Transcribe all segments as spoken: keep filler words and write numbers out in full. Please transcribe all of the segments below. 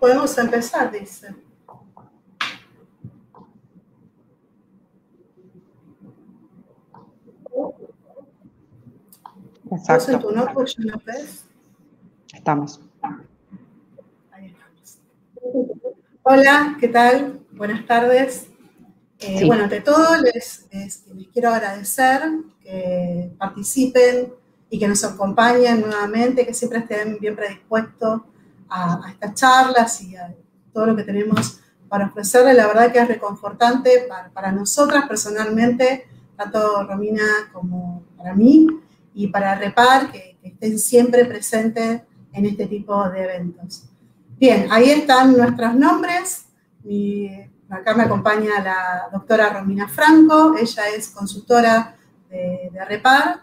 Podemos empezar, dice. Exacto. ¿Vos en tu notebook ya lo ves? Estamos. Ahí estamos. Hola, ¿qué tal? Buenas tardes. Eh, Sí. Bueno, ante todo les, les, les quiero agradecer que participen y que nos acompañen nuevamente, que siempre estén bien predispuestos a, a estas charlas y a todo lo que tenemos para ofrecerles. La verdad que es reconfortante para, para nosotras personalmente, tanto Romina como para mí, y para Repar, que, que estén siempre presentes en este tipo de eventos. Bien, ahí están nuestros nombres. Mi, acá me acompaña la doctora Romina Franco, ella es consultora de, de Repar,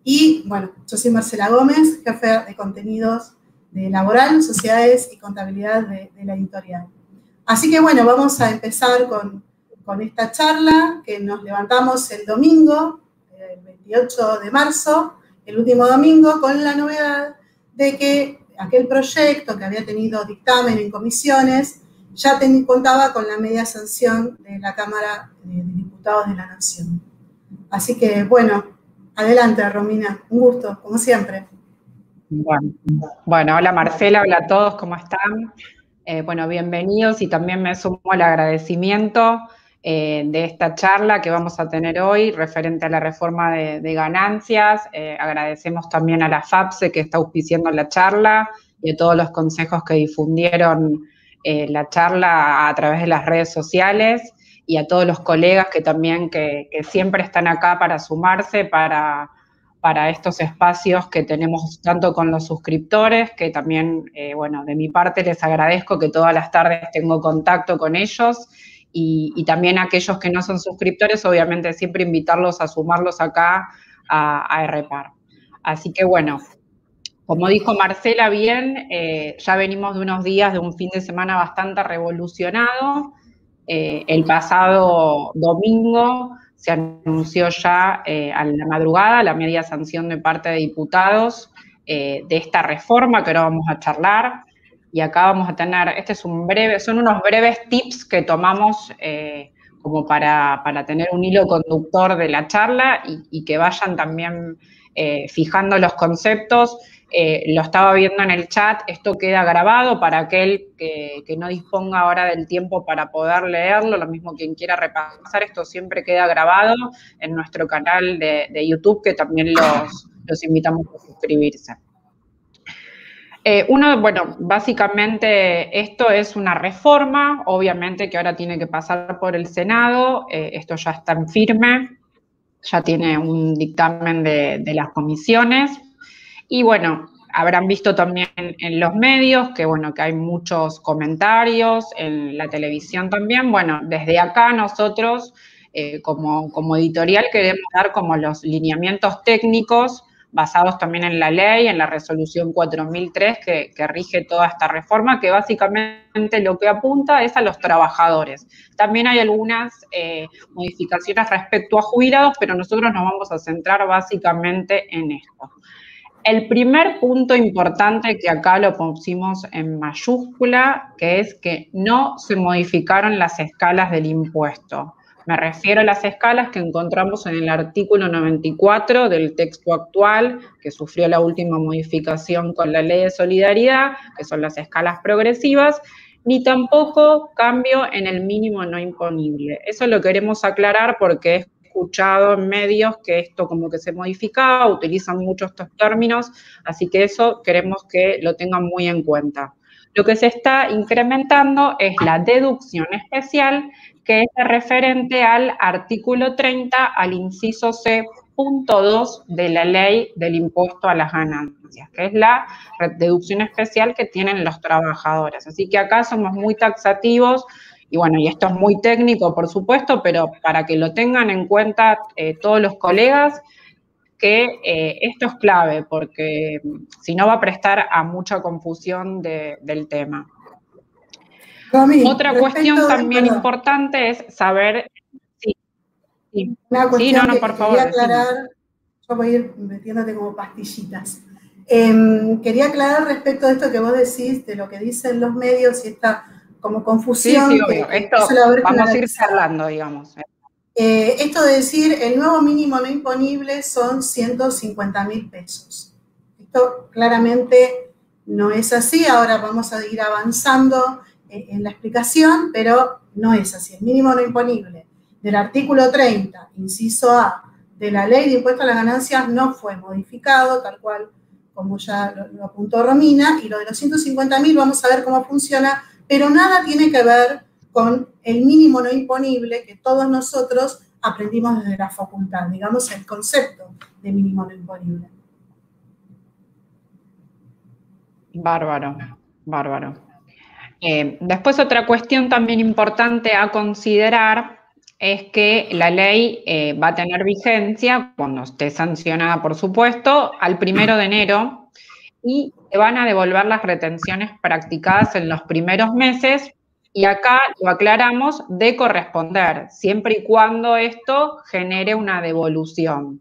y bueno, yo soy Marcela Gómez, jefe de contenidos de Laboral, Sociedades y Contabilidad de, de la editorial. Así que bueno, vamos a empezar con, con esta charla que nos levantamos el domingo, el veintiocho de marzo, el último domingo, con la novedad de que aquel proyecto que había tenido dictamen en comisiones ya ten, contaba con la media sanción de la Cámara de Diputados de la Nación. Así que, bueno, adelante, Romina. Un gusto, como siempre. Bueno, bueno hola Marcela, hola a todos, ¿cómo están? Eh, bueno, bienvenidos y también me sumo al agradecimiento eh, de esta charla que vamos a tener hoy referente a la reforma de, de ganancias. Eh, agradecemos también a la FAPSE que está auspiciando la charla y a todos los consejos que difundieron eh, la charla a través de las redes sociales y a todos los colegas que también que, que siempre están acá para sumarse, para... para estos espacios que tenemos tanto con los suscriptores, que también, eh, bueno, de mi parte les agradezco que todas las tardes tengo contacto con ellos, y, y también a aquellos que no son suscriptores, obviamente siempre invitarlos a sumarlos acá a, a Repar. Así que bueno, como dijo Marcela bien, eh, ya venimos de unos días, de un fin de semana bastante revolucionado. Eh, el pasado domingo se anunció ya eh, a la madrugada la media sanción de parte de diputados eh, de esta reforma que ahora vamos a charlar. Y acá vamos a tener, este es un breve, son unos breves tips que tomamos eh, como para, para tener un hilo conductor de la charla y, y que vayan también eh, fijando los conceptos. Eh, lo estaba viendo en el chat, esto queda grabado para aquel que, que no disponga ahora del tiempo para poder leerlo, lo mismo quien quiera repasar, esto siempre queda grabado en nuestro canal de, de YouTube, que también los, los invitamos a suscribirse. Eh, uno, bueno, básicamente esto es una reforma, obviamente que ahora tiene que pasar por el Senado, eh, esto ya está en firme, ya tiene un dictamen de, de las comisiones. Y bueno, habrán visto también en los medios que, bueno, que hay muchos comentarios, en la televisión también. Bueno, desde acá nosotros, eh, como, como editorial, queremos dar como los lineamientos técnicos basados también en la ley, en la resolución cuatro mil tres que, que rige toda esta reforma, que básicamente lo que apunta es a los trabajadores. También hay algunas eh, modificaciones respecto a jubilados, pero nosotros nos vamos a centrar básicamente en esto. El primer punto importante, que acá lo pusimos en mayúscula, que es que no se modificaron las escalas del impuesto. Me refiero a las escalas que encontramos en el artículo noventa y cuatro del texto actual, que sufrió la última modificación con la Ley de Solidaridad, que son las escalas progresivas, ni tampoco cambio en el mínimo no imponible. Eso lo queremos aclarar porque es escuchado en medios que esto como que se modificaba, utilizan mucho estos términos, así que eso queremos que lo tengan muy en cuenta. Lo que se está incrementando es la deducción especial, que es referente al artículo treinta, al inciso C punto dos de la ley del impuesto a las ganancias, que es la deducción especial que tienen los trabajadores. Así que acá somos muy taxativos. Y bueno, y esto es muy técnico, por supuesto, pero para que lo tengan en cuenta eh, todos los colegas, que eh, esto es clave, porque si no va a prestar a mucha confusión de, del tema. Romy, Otra cuestión de, también perdón, importante es saber... Sí, sí. Una cuestión Sí, no, no, que, por que favor, quería decime. aclarar, yo voy a ir metiéndote como pastillitas. Eh, quería aclarar respecto a esto que vos decís, de lo que dicen los medios y esta como confusión. Sí, sí, obvio. Que, Esto que suele haber vamos a ir generalizado. charlando, digamos. Eh, esto de decir el nuevo mínimo no imponible son ciento cincuenta mil pesos. Esto claramente no es así. Ahora vamos a ir avanzando en, en la explicación, pero no es así. El mínimo no imponible del artículo treinta, inciso A, de la Ley de Impuesto a las Ganancias no fue modificado, tal cual como ya lo, lo apuntó Romina, y lo de los ciento cincuenta mil vamos a ver cómo funciona, pero nada tiene que ver con el mínimo no imponible que todos nosotros aprendimos desde la facultad, digamos el concepto de mínimo no imponible. Bárbaro, bárbaro. Eh, después otra cuestión también importante a considerar es que la ley eh, va a tener vigencia, cuando esté sancionada por supuesto, al primero de enero, y se van a devolver las retenciones practicadas en los primeros meses, y acá lo aclaramos, de corresponder, siempre y cuando esto genere una devolución.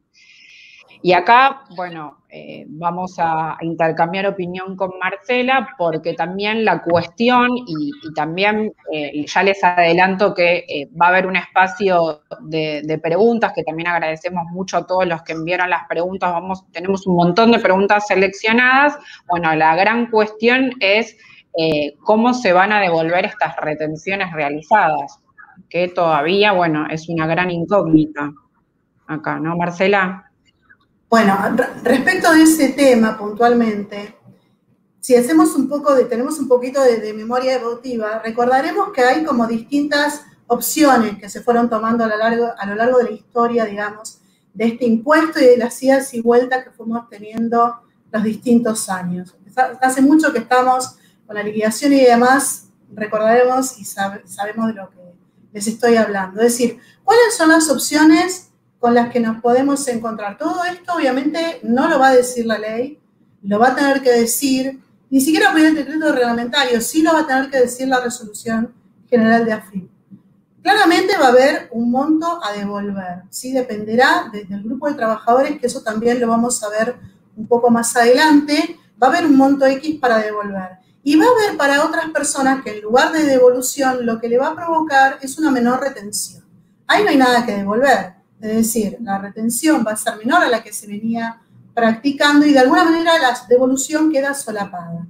Y acá, bueno, eh, vamos a intercambiar opinión con Marcela, porque también la cuestión, y, y también eh, ya les adelanto que eh, va a haber un espacio de, de preguntas, que también agradecemos mucho a todos los que enviaron las preguntas. Vamos, tenemos un montón de preguntas seleccionadas. Bueno, la gran cuestión es eh, cómo se van a devolver estas retenciones realizadas, que todavía, bueno, es una gran incógnita acá, ¿no, Marcela? Bueno, respecto de ese tema puntualmente, si hacemos un poco de, tenemos un poquito de, de memoria evolutiva, recordaremos que hay como distintas opciones que se fueron tomando a lo largo, a lo largo de la historia, digamos, de este impuesto y de las idas y vueltas que fuimos teniendo los distintos años. Hace mucho que estamos con la liquidación y demás, recordaremos y sabe, sabemos de lo que les estoy hablando. Es decir, ¿cuáles son las opciones con las que nos podemos encontrar? Todo esto obviamente no lo va a decir la ley, lo va a tener que decir, ni siquiera por el decreto reglamentario, sí lo va a tener que decir la resolución general de AFIP. Claramente va a haber un monto a devolver, ¿sí? Dependerá desde el grupo de trabajadores, que eso también lo vamos a ver un poco más adelante, va a haber un monto X para devolver. Y va a haber para otras personas que en lugar de devolución lo que le va a provocar es una menor retención. Ahí no hay nada que devolver. Es decir, la retención va a ser menor a la que se venía practicando y de alguna manera la devolución queda solapada.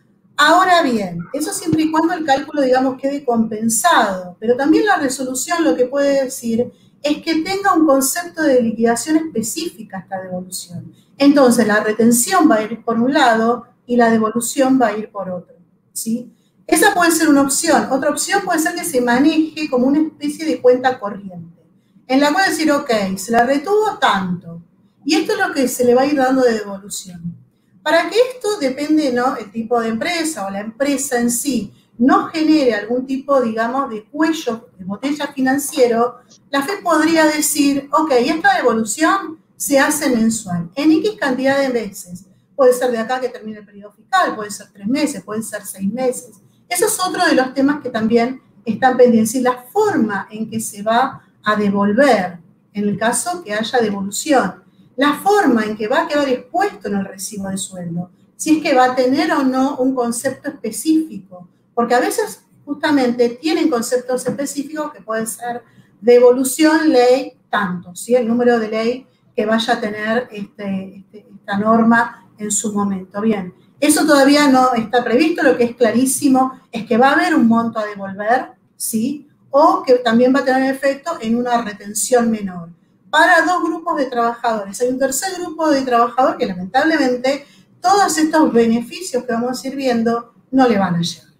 Ahora bien, eso siempre y cuando el cálculo, digamos, quede compensado, pero también la resolución lo que puede decir es que tenga un concepto de liquidación específica esta devolución. Entonces, la retención va a ir por un lado y la devolución va a ir por otro, ¿sí? Esa puede ser una opción. Otra opción puede ser que se maneje como una especie de cuenta corriente, en la cual decir, ok, se la retuvo tanto, y esto es lo que se le va a ir dando de devolución. Para que esto depende, ¿no?, el tipo de empresa o la empresa en sí no genere algún tipo, digamos, de cuello de botella financiero, la F E D podría decir, ok, esta devolución se hace mensual, en X cantidad de meses. Puede ser de acá que termine el periodo fiscal, puede ser tres meses, puede ser seis meses. Eso es otro de los temas que también están pendientes, y la forma en que se va a devolver, en el caso que haya devolución, la forma en que va a quedar expuesto en el recibo de sueldo, si es que va a tener o no un concepto específico, porque a veces justamente tienen conceptos específicos que pueden ser devolución, ley, tanto, ¿sí? El número de ley que vaya a tener este, este, esta norma en su momento. Bien, eso todavía no está previsto, lo que es clarísimo es que va a haber un monto a devolver, ¿sí?, o que también va a tener efecto en una retención menor. Para dos grupos de trabajadores. Hay un tercer grupo de trabajadores que lamentablemente todos estos beneficios que vamos a ir viendo no le van a llegar.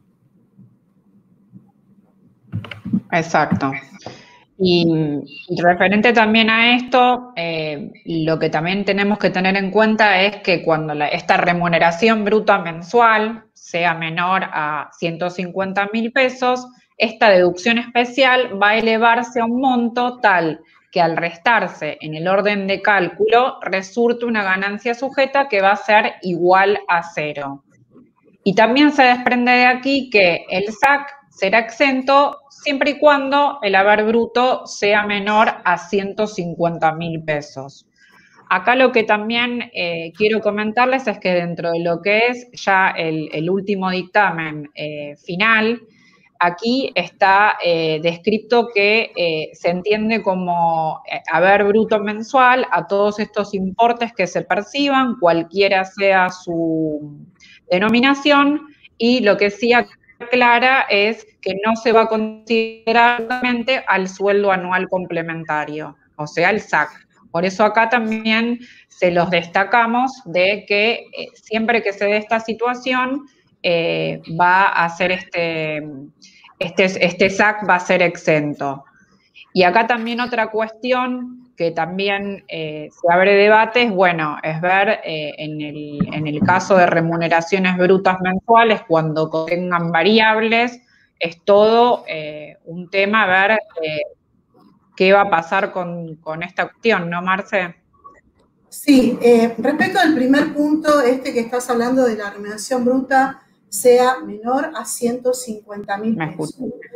Exacto. Y, y referente también a esto, eh, lo que también tenemos que tener en cuenta es que cuando la, esta remuneración bruta mensual sea menor a ciento cincuenta mil pesos, esta deducción especial va a elevarse a un monto tal que al restarse en el orden de cálculo resulte una ganancia sujeta que va a ser igual a cero. Y también se desprende de aquí que el S A C será exento siempre y cuando el haber bruto sea menor a ciento cincuenta mil pesos. acá lo que también eh, quiero comentarles es que dentro de lo que es ya el, el último dictamen eh, final, aquí está eh, descrito que eh, se entiende como eh, haber bruto mensual a todos estos importes que se perciban, cualquiera sea su denominación, y lo que sí aclara es que no se va a considerar al sueldo anual complementario, o sea, el S A C. Por eso acá también se los destacamos de que eh, siempre que se dé esta situación eh, va a ser este, este, este S A C va a ser exento. Y acá también otra cuestión que también eh, se abre debate es, bueno, es ver eh, en, el, en el caso de remuneraciones brutas mensuales, cuando contengan variables, es todo eh, un tema, ver eh, qué va a pasar con, con esta cuestión, ¿no, Marce? Sí, eh, respecto al primer punto, este que estás hablando de la remuneración bruta sea menor a ciento cincuenta mil pesos.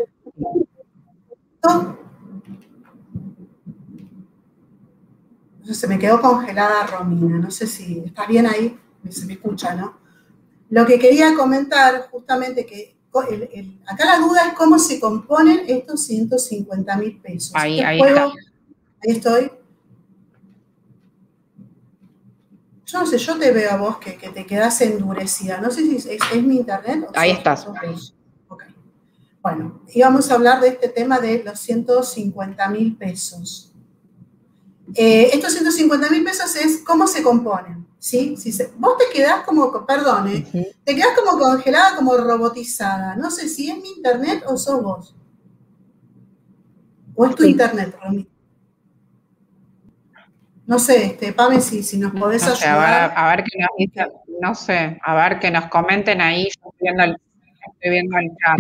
¿No? Se me quedó congelada Romina, no sé si estás bien ahí, se me escucha, ¿no? Lo que quería comentar justamente que el, el, acá la duda es cómo se componen estos ciento cincuenta mil pesos. Ahí, este ahí juego, está. Ahí estoy. Yo no sé, yo te veo a vos que, que te quedás endurecida. No sé si es, es mi internet o ahí sos, estás. Sos okay. Bueno, íbamos a hablar de este tema de los ciento cincuenta mil pesos. Eh, estos ciento cincuenta mil pesos es cómo se componen, ¿sí? Si se, vos te quedás como, perdón, ¿eh? Uh-huh. Te quedás como congelada, como robotizada. No sé si es mi internet o sos vos. O es tu sí. internet, Romy. No sé, este, Pame, si, si nos podés no sé, ayudar. A ver, a ver que nos dicen, no sé, a ver que nos comenten ahí, yo estoy viendo el, estoy viendo el chat.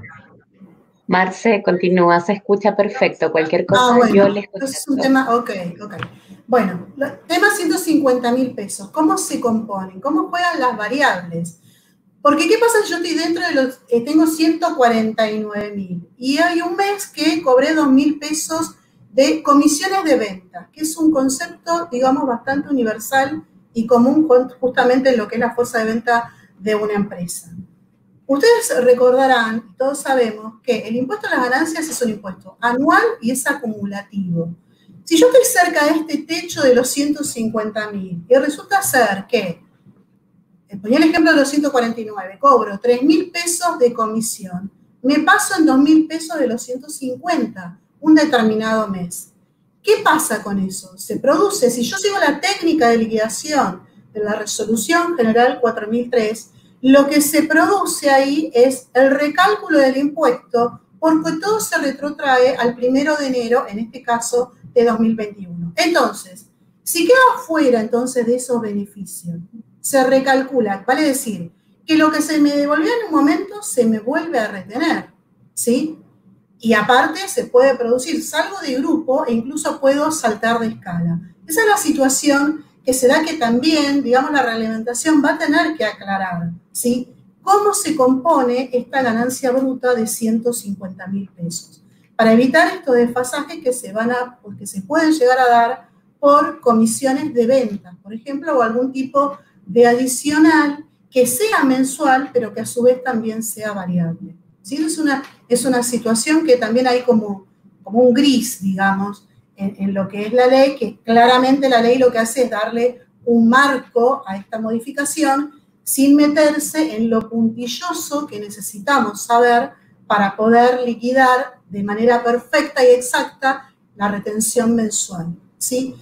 Marce, continúa, se escucha perfecto. Cualquier cosa ah, bueno, yo les contesto. Entonces es un tema, ok, ok. Bueno, tema ciento cincuenta mil pesos. ¿Cómo se componen? ¿Cómo juegan las variables? Porque ¿qué pasa si yo estoy dentro de los, eh, tengo ciento cuarenta y nueve mil y hay un mes que cobré dos mil pesos de comisiones de venta, que es un concepto, digamos, bastante universal y común justamente en lo que es la fuerza de venta de una empresa. Ustedes recordarán, todos sabemos, que el impuesto a las ganancias es un impuesto anual y es acumulativo. Si yo estoy cerca de este techo de los ciento cincuenta mil y resulta ser que, ponía el ejemplo de los ciento cuarenta y nueve, cobro tres mil pesos de comisión, me paso en dos mil pesos de los ciento cincuenta, un determinado mes. ¿Qué pasa con eso? Se produce, si yo sigo la técnica de liquidación de la Resolución General cuatro mil tres, lo que se produce ahí es el recálculo del impuesto porque todo se retrotrae al primero de enero, en este caso, de dos mil veintiuno. Entonces, si queda fuera entonces de esos beneficios, se recalcula, vale decir, que lo que se me devolvió en un momento se me vuelve a retener, ¿sí? Y aparte se puede producir, salgo de grupo e incluso puedo saltar de escala. Esa es la situación que será que también, digamos, la reglamentación va a tener que aclarar, ¿sí? ¿Cómo se compone esta ganancia bruta de ciento cincuenta mil pesos? Para evitar estos desfasajes que se van a, porque se pueden llegar a dar por comisiones de ventas, por ejemplo, o algún tipo de adicional que sea mensual, pero que a su vez también sea variable. ¿Sí? Es una, es una situación que también hay como, como un gris, digamos, en, en lo que es la ley, que claramente la ley lo que hace es darle un marco a esta modificación sin meterse en lo puntilloso que necesitamos saber para poder liquidar de manera perfecta y exacta la retención mensual, ¿sí?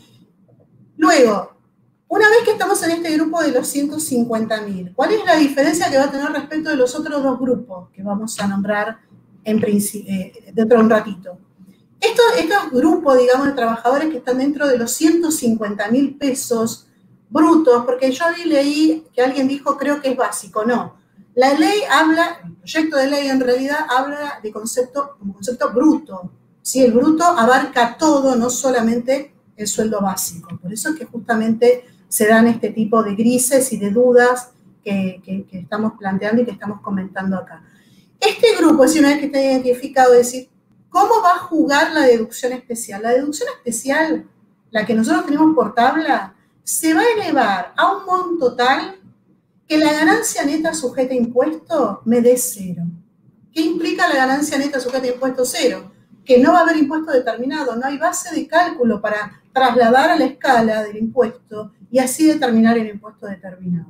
Luego, una vez que estamos en este grupo de los ciento cincuenta mil, ¿cuál es la diferencia que va a tener respecto de los otros dos grupos que vamos a nombrar en eh, dentro de un ratito? Estos, estos grupos, digamos, de trabajadores que están dentro de los ciento cincuenta mil pesos brutos, porque yo ahí leí que alguien dijo, creo que es básico, no. La ley habla, el proyecto de ley en realidad habla de concepto, como concepto bruto, ¿sí? El bruto abarca todo, no solamente el sueldo básico. Por eso es que justamente se dan este tipo de grises y de dudas que, que, que estamos planteando y que estamos comentando acá. Este grupo, si una vez que está identificado, es decir, ¿cómo va a jugar la deducción especial? La deducción especial, la que nosotros tenemos por tabla, se va a elevar a un monto tal que la ganancia neta sujeta a impuesto me dé cero. ¿Qué implica la ganancia neta sujeta a impuesto cero? Que no va a haber impuesto determinado, no hay base de cálculo para trasladar a la escala del impuesto y así determinar el impuesto determinado.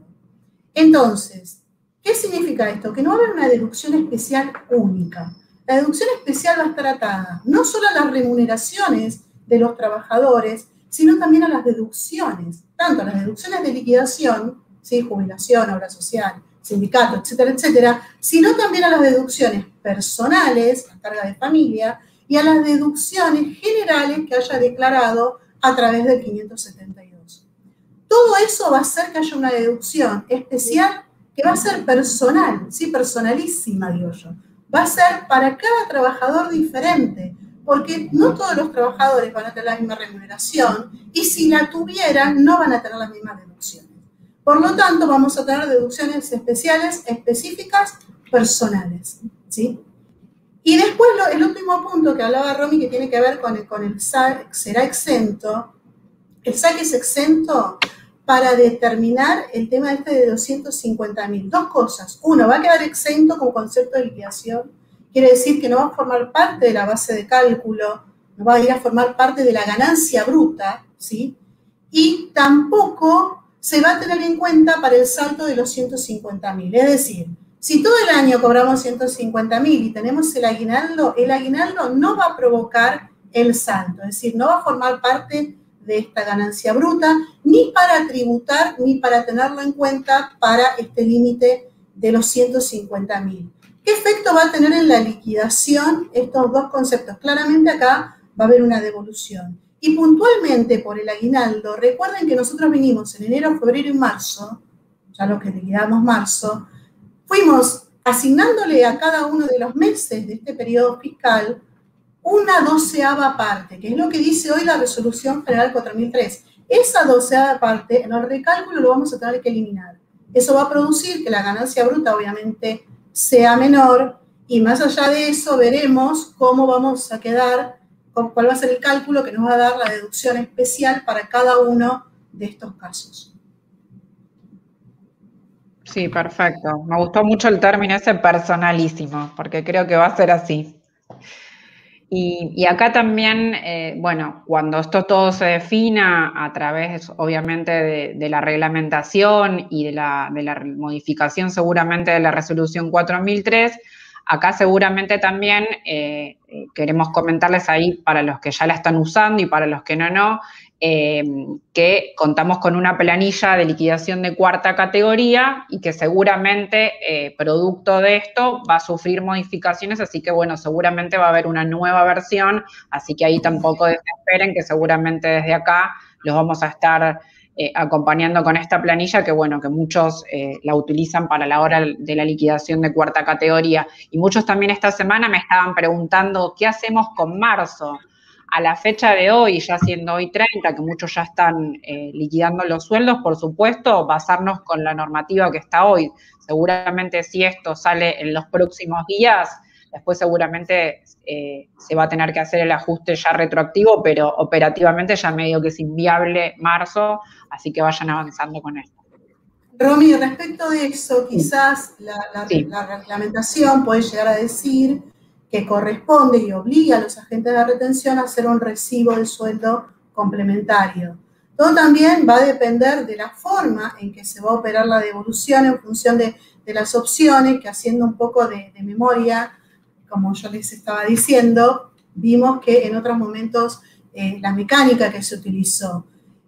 Entonces, ¿qué significa esto? Que no va a haber una deducción especial única. La deducción especial va a estar atada no solo a las remuneraciones de los trabajadores, sino también a las deducciones, tanto a las deducciones de liquidación, ¿sí? Jubilación, obra social, sindicato, etcétera, etcétera, sino también a las deducciones personales, la carga de familia, y a las deducciones generales que haya declarado a través del quinientos setenta y dos. Todo eso va a hacer que haya una deducción especial que va a ser personal, sí, personalísima, digo yo. Va a ser para cada trabajador diferente, porque no todos los trabajadores van a tener la misma remuneración y si la tuvieran no van a tener las mismas deducciones. Por lo tanto, vamos a tener deducciones especiales, específicas, personales, ¿sí? Y después lo, el último punto que hablaba Romy, que tiene que ver con el, con el S A C, será exento. El S A C es exento para determinar el tema este de doscientos cincuenta mil. Dos cosas. Uno, va a quedar exento como concepto de liquidación. Quiere decir que no va a formar parte de la base de cálculo, no va a ir a formar parte de la ganancia bruta, ¿sí? Y tampoco se va a tener en cuenta para el salto de los ciento cincuenta mil. Es decir, si todo el año cobramos ciento cincuenta mil y tenemos el aguinaldo, el aguinaldo no va a provocar el salto, es decir, no va a formar parte de esta ganancia bruta, ni para tributar, ni para tenerlo en cuenta para este límite de los ciento cincuenta mil. ¿Qué efecto va a tener en la liquidación estos dos conceptos? Claramente acá va a haber una devolución. Y puntualmente por el aguinaldo, recuerden que nosotros vinimos en enero, febrero y marzo, ya los que liquidamos marzo, fuimos asignándole a cada uno de los meses de este periodo fiscal una doceava parte, que es lo que dice hoy la Resolución General cuatro mil tres. Esa doceava parte, en el recálculo lo vamos a tener que eliminar. Eso va a producir que la ganancia bruta, obviamente, sea menor, y más allá de eso veremos cómo vamos a quedar, cuál va a ser el cálculo que nos va a dar la deducción especial para cada uno de estos casos. Sí, perfecto. Me gustó mucho el término ese personalísimo, porque creo que va a ser así. Y, y acá también, eh, bueno, cuando esto todo se defina a través, obviamente, de, de la reglamentación y de la, de la modificación seguramente de la Resolución cuatro mil tres, acá seguramente también eh, queremos comentarles ahí para los que ya la están usando y para los que no, no, eh, que contamos con una planilla de liquidación de cuarta categoría y que seguramente, eh, producto de esto, va a sufrir modificaciones, así que, bueno, seguramente va a haber una nueva versión, así que ahí tampoco desesperen, que seguramente desde acá los vamos a estar Eh, acompañando con esta planilla que, bueno, que muchos eh, la utilizan para la hora de la liquidación de cuarta categoría. Y muchos también esta semana me estaban preguntando, ¿qué hacemos con marzo? A la fecha de hoy, ya siendo hoy treinta, que muchos ya están eh, liquidando los sueldos, por supuesto, basarnos con la normativa que está hoy. Seguramente si esto sale en los próximos días, después seguramente eh, se va a tener que hacer el ajuste ya retroactivo, pero operativamente ya medio que es inviable marzo, así que vayan avanzando con esto. Romy, respecto de eso, quizás la, la, sí. la reglamentación puede llegar a decir que corresponde y obliga a los agentes de retención a hacer un recibo de sueldo complementario. Todo también va a depender de la forma en que se va a operar la devolución en función de, de las opciones, que haciendo un poco de, de memoria, como yo les estaba diciendo, vimos que en otros momentos eh, la mecánica que se utilizó,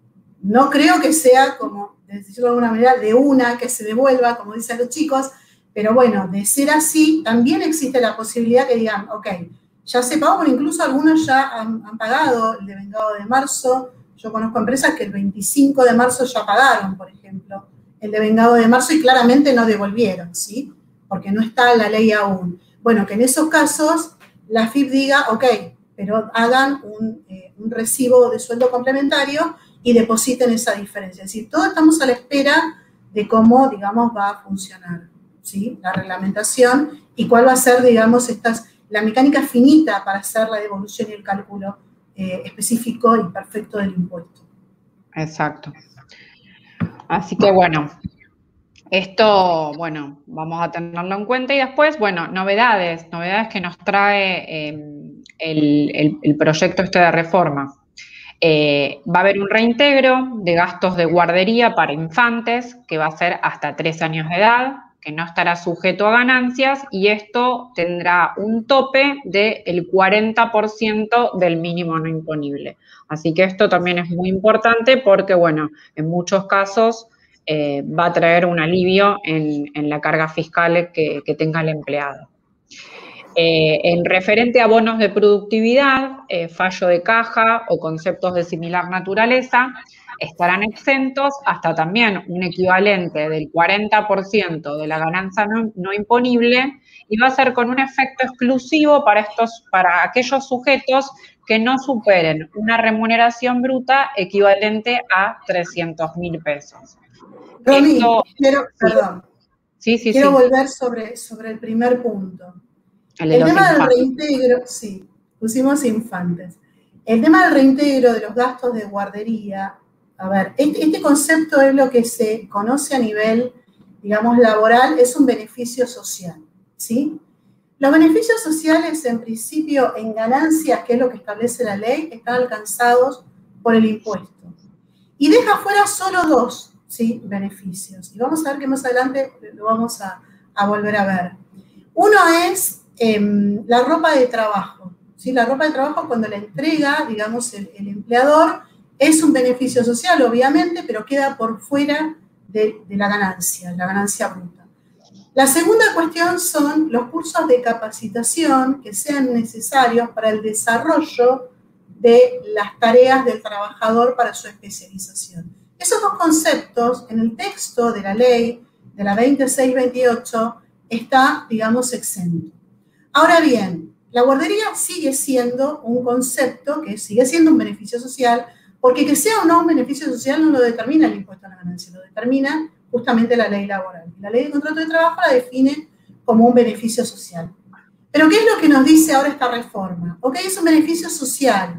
no creo que sea como, de decirlo de alguna manera, de una que se devuelva, como dicen los chicos, pero bueno, de ser así, también existe la posibilidad que digan, ok, ya se pagó, pero incluso algunos ya han, han pagado el devengado de marzo. Yo conozco empresas que el veinticinco de marzo ya pagaron, por ejemplo, el devengado de marzo y claramente no devolvieron, ¿sí? Porque no está la ley aún. Bueno, que en esos casos la F I P diga, ok, pero hagan un, eh, un recibo de sueldo complementario y depositen esa diferencia. Es decir, todos estamos a la espera de cómo, digamos, va a funcionar, ¿sí? La reglamentación y cuál va a ser, digamos, estas, la mecánica finita para hacer la devolución y el cálculo eh, específico y perfecto del impuesto. Exacto. Así que bueno, esto, bueno, vamos a tenerlo en cuenta y después, bueno, novedades, novedades que nos trae eh, el, el, el proyecto este de reforma. Eh, va a haber un reintegro de gastos de guardería para infantes, que va a ser hasta tres años de edad, que no estará sujeto a ganancias, y esto tendrá un tope del cuarenta por ciento del mínimo no imponible. Así que esto también es muy importante porque, bueno, en muchos casos eh, va a traer un alivio en, en la carga fiscal que, que tenga el empleado. Eh, en referente a bonos de productividad, eh, fallo de caja o conceptos de similar naturaleza, estarán exentos hasta también un equivalente del cuarenta por ciento de la ganancia no, no imponible, y va a ser con un efecto exclusivo para, estos, para aquellos sujetos que no superen una remuneración bruta equivalente a trescientos mil pesos. Romy, Esto, quiero, sí, perdón, sí, sí, quiero sí. volver sobre, sobre el primer punto. El, de el los tema infantes. del reintegro, sí, pusimos infantes. El tema del reintegro de los gastos de guardería, a ver, este, este concepto es lo que se conoce a nivel, digamos, laboral, es un beneficio social, ¿sí? Los beneficios sociales, en principio, en ganancias, que es lo que establece la ley, están alcanzados por el impuesto. Y deja fuera solo dos, ¿sí?, beneficios. Y vamos a ver que más adelante lo vamos a, a volver a ver. Uno es eh, la ropa de trabajo, ¿sí? La ropa de trabajo, cuando la entrega, digamos, el, el empleador, es un beneficio social, obviamente, pero queda por fuera de, de la ganancia, la ganancia bruta. La segunda cuestión son los cursos de capacitación que sean necesarios para el desarrollo de las tareas del trabajador para su especialización. Esos dos conceptos, en el texto de la ley, de la veintiséis veintiocho, está, digamos, exento. Ahora bien, la guardería sigue siendo un concepto que sigue siendo un beneficio social, porque que sea o no un beneficio social no lo determina el impuesto a la ganancia, lo determina justamente la ley laboral. La ley de contrato de trabajo la define como un beneficio social. Pero ¿qué es lo que nos dice ahora esta reforma? Ok, es un beneficio social,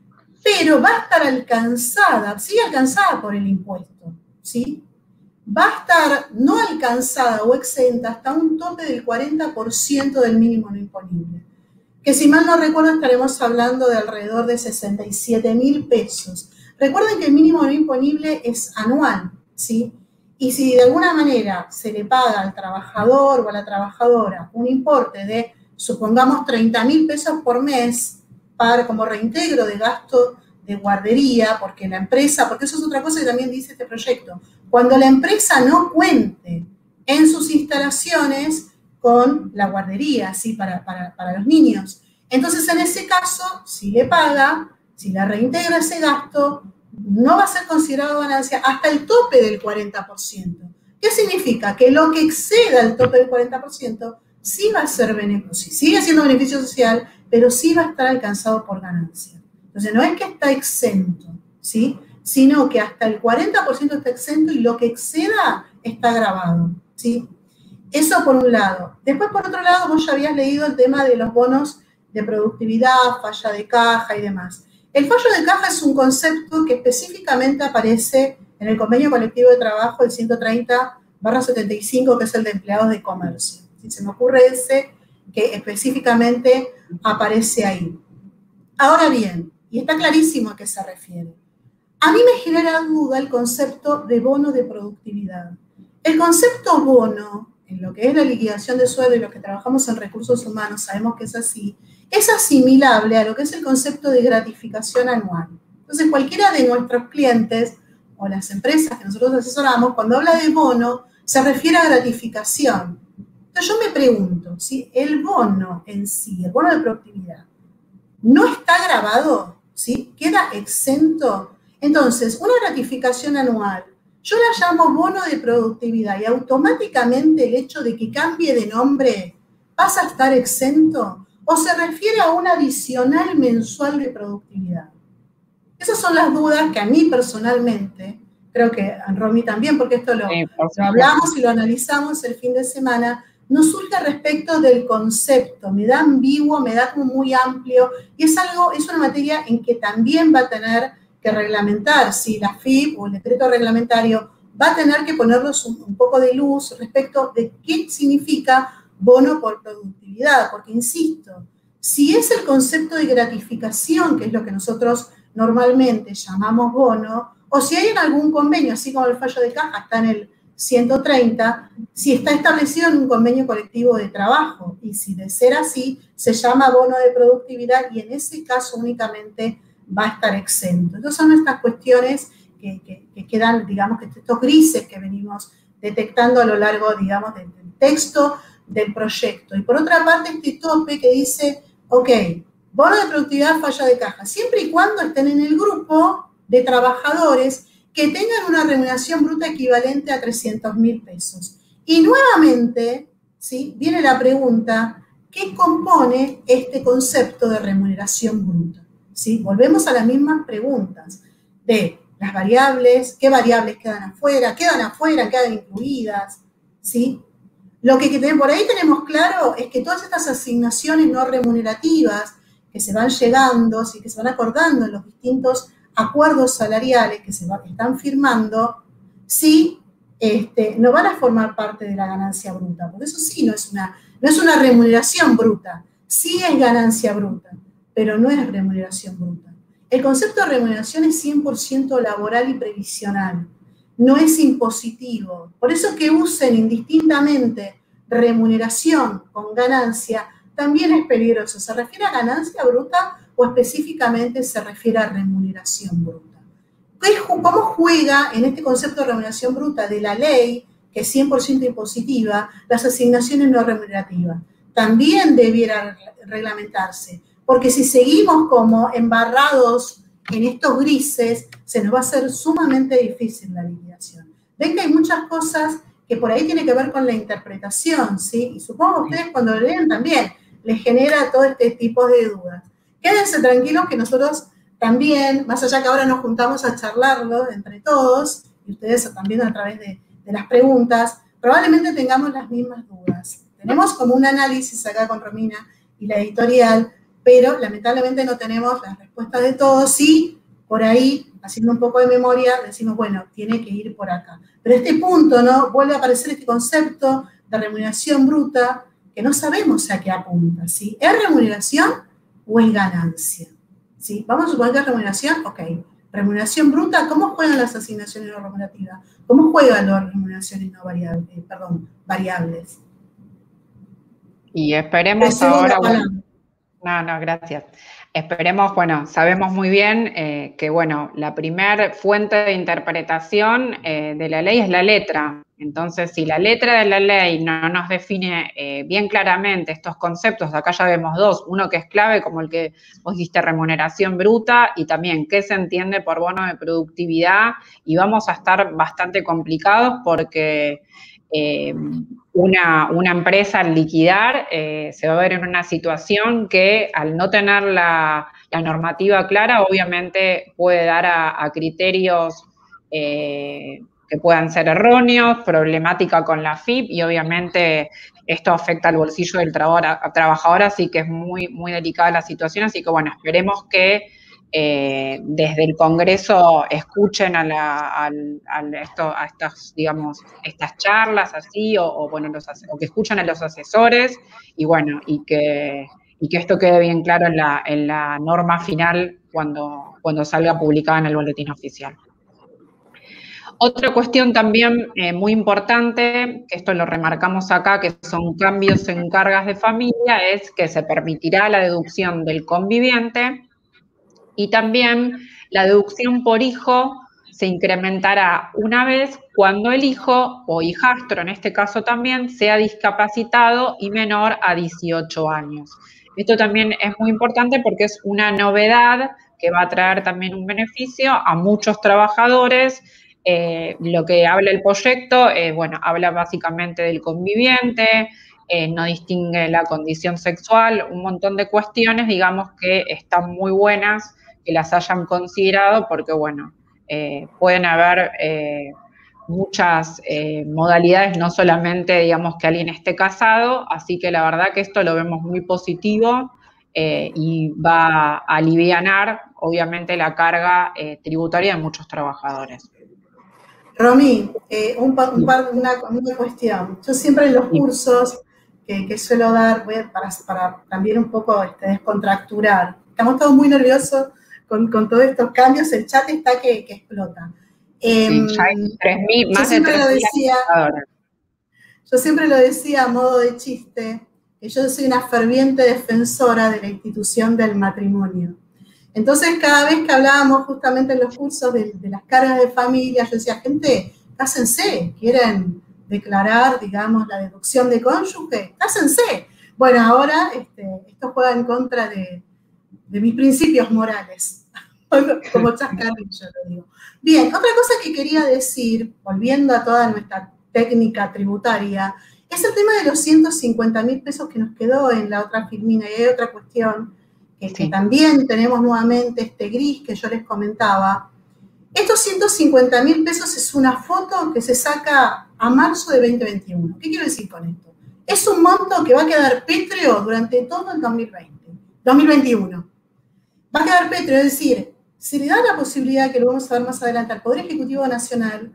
pero va a estar alcanzada, sigue alcanzada por el impuesto, ¿sí? Va a estar no alcanzada o exenta hasta un tope del cuarenta por ciento del mínimo no imponible, que si mal no recuerdo estaremos hablando de alrededor de sesenta y siete mil pesos. Recuerden que el mínimo no imponible es anual, ¿sí? Y si de alguna manera se le paga al trabajador o a la trabajadora un importe de, supongamos, treinta mil pesos por mes para, como reintegro de gasto de guardería, porque la empresa, porque eso es otra cosa que también dice este proyecto, cuando la empresa no cuente en sus instalaciones con la guardería, ¿sí?, para, para, para los niños. Entonces, en ese caso, si le paga, si la reintegra ese gasto, no va a ser considerado ganancia hasta el tope del cuarenta por ciento. ¿Qué significa? Que lo que exceda el tope del cuarenta por ciento sí va a ser beneficio, sigue siendo beneficio social, pero sí va a estar alcanzado por ganancia. Entonces, no es que está exento, ¿sí?, sino que hasta el cuarenta por ciento está exento y lo que exceda está grabado, ¿sí? Eso por un lado. Después, por otro lado, vos ya habías leído el tema de los bonos de productividad, falla de caja y demás. El fallo de caja es un concepto que específicamente aparece en el convenio colectivo de trabajo del ciento treinta barra setenta y cinco, que es el de empleados de comercio. Si se me ocurre ese, que específicamente aparece ahí. Ahora bien, y está clarísimo a qué se refiere, a mí me genera duda el concepto de bono de productividad. El concepto bono, en lo que es la liquidación de sueldo y los que trabajamos en recursos humanos sabemos que es así, es asimilable a lo que es el concepto de gratificación anual. Entonces, cualquiera de nuestros clientes o las empresas que nosotros asesoramos, cuando habla de bono, se refiere a gratificación. Entonces, yo me pregunto, ¿sí?, el bono en sí, el bono de productividad, ¿no está grabado? ¿Sí? ¿Queda exento? Entonces, una gratificación anual, yo la llamo bono de productividad y automáticamente el hecho de que cambie de nombre pasa a estar exento, o se refiere a un adicional mensual de productividad. Esas son las dudas que a mí personalmente, creo que a Romy también, porque esto lo, Sí, lo hablamos y lo analizamos el fin de semana, nos surge respecto del concepto, me da ambiguo, me da como muy amplio, y es algo, es una materia en que también va a tener que reglamentar, si la F I P o el decreto reglamentario va a tener que ponernos un, un poco de luz respecto de qué significa bono por productividad, porque insisto, si es el concepto de gratificación, que es lo que nosotros normalmente llamamos bono, o si hay en algún convenio, así como el fallo de caja está en el ciento treinta, si está establecido en un convenio colectivo de trabajo, y si de ser así, se llama bono de productividad y en ese caso únicamente va a estar exento. Entonces son estas cuestiones que, que, que quedan, digamos, que estos grises que venimos detectando a lo largo, digamos, del, del texto del proyecto. Y por otra parte, este tope que dice, ok, bono de productividad, falla de caja, siempre y cuando estén en el grupo de trabajadores que tengan una remuneración bruta equivalente a trescientos mil pesos. Y nuevamente, ¿sí?, viene la pregunta, ¿qué compone este concepto de remuneración bruta? ¿Sí? Volvemos a las mismas preguntas de las variables, qué variables quedan afuera, quedan afuera, quedan incluidas, ¿sí? Lo que, que por ahí tenemos claro es que todas estas asignaciones no remunerativas que se van llegando, ¿sí?, que se van acordando en los distintos acuerdos salariales que se va, están firmando, sí, este, no van a formar parte de la ganancia bruta, porque eso sí no es una, no es una remuneración bruta, sí es ganancia bruta, pero no es remuneración bruta. El concepto de remuneración es cien por ciento laboral y previsional, no es impositivo. Por eso que usen indistintamente remuneración con ganancia también es peligroso. ¿Se refiere a ganancia bruta o específicamente se refiere a remuneración bruta? ¿Cómo juega en este concepto de remuneración bruta de la ley, que es cien por ciento impositiva, las asignaciones no remunerativas? También debiera reglamentarse, porque si seguimos como embarrados en estos grises, se nos va a hacer sumamente difícil la liquidación. Ven que hay muchas cosas que por ahí tienen que ver con la interpretación, ¿sí? Y supongo que ustedes cuando lo leen también les genera todo este tipo de dudas. Quédense tranquilos que nosotros también, más allá que ahora nos juntamos a charlarlo entre todos, y ustedes también a través de, de las preguntas, probablemente tengamos las mismas dudas. Tenemos como un análisis acá con Romina y la editorial, pero lamentablemente no tenemos las respuestas de todos y por ahí, haciendo un poco de memoria, decimos, bueno, tiene que ir por acá. Pero este punto, ¿no? Vuelve a aparecer este concepto de remuneración bruta que no sabemos a qué apunta, ¿sí? ¿Es remuneración o es ganancia? ¿Sí? Vamos a suponer que es remuneración, ok. Remuneración bruta, ¿cómo juegan las asignaciones no remunerativas? ¿Cómo juegan las remuneraciones no variables? Eh, perdón, variables. Y esperemos ahora... No, no, gracias. Esperemos, bueno, sabemos muy bien eh, que, bueno, la primer fuente de interpretación eh, de la ley es la letra. Entonces, si la letra de la ley no nos define eh, bien claramente estos conceptos, acá ya vemos dos, uno que es clave, como el que vos dijiste, remuneración bruta, y también qué se entiende por bono de productividad, y vamos a estar bastante complicados porque... Eh, una, una empresa al liquidar eh, se va a ver en una situación que al no tener la, la normativa clara, obviamente puede dar a, a criterios eh, que puedan ser erróneos, problemática con la F I P y obviamente esto afecta al bolsillo del trabajador, así que es muy, muy delicada la situación, así que bueno, esperemos que Eh, desde el Congreso escuchen a, la, a, a, esto, a estas, digamos, estas charlas así, o, o bueno, los, o que escuchen a los asesores, y bueno, y que, y que esto quede bien claro en la, en la norma final cuando, cuando salga publicada en el boletín oficial. Otra cuestión también eh, muy importante, que esto lo remarcamos acá, que son cambios en cargas de familia, es que se permitirá la deducción del conviviente. Y también la deducción por hijo se incrementará una vez cuando el hijo o hijastro, en este caso también, sea discapacitado y menor a dieciocho años. Esto también es muy importante porque es una novedad que va a traer también un beneficio a muchos trabajadores. Eh, lo que habla el proyecto, eh, bueno, habla básicamente del conviviente, Eh, no distingue la condición sexual, un montón de cuestiones, digamos, que están muy buenas que las hayan considerado porque, bueno, eh, pueden haber eh, muchas eh, modalidades, no solamente, digamos, que alguien esté casado, así que la verdad que esto lo vemos muy positivo eh, y va a alivianar, obviamente, la carga eh, tributaria de muchos trabajadores. Romy, eh, un par, un par, una, una cuestión. Yo siempre en los cursos que, que suelo dar, voy a, para, para también un poco este, descontracturar. Estamos todos muy nerviosos con, con todos estos cambios, el chat está que, que explota. Eh, sí, ya hay tres mil, más de tres mil. Yo siempre lo decía a modo de chiste, que yo soy una ferviente defensora de la institución del matrimonio. Entonces, cada vez que hablábamos justamente en los cursos de, de las cargas de familia, yo decía, gente, cásense, quieren declarar, digamos, la deducción de cónyuge, cásense. Bueno, ahora este, esto juega en contra de, de mis principios morales, como chascarrillo lo digo. Bien, otra cosa que quería decir, volviendo a toda nuestra técnica tributaria, es el tema de los ciento cincuenta mil pesos que nos quedó en la otra filmina, y hay otra cuestión que, sí. que también tenemos nuevamente este gris que yo les comentaba. Estos ciento cincuenta mil pesos es una foto que se saca a marzo de veinte veintiuno. ¿Qué quiero decir con esto? Es un monto que va a quedar pétreo durante todo el dos mil veinte, dos mil veintiuno. Va a quedar pétreo, es decir, se le da la posibilidad, que lo vamos a ver más adelante, al Poder Ejecutivo Nacional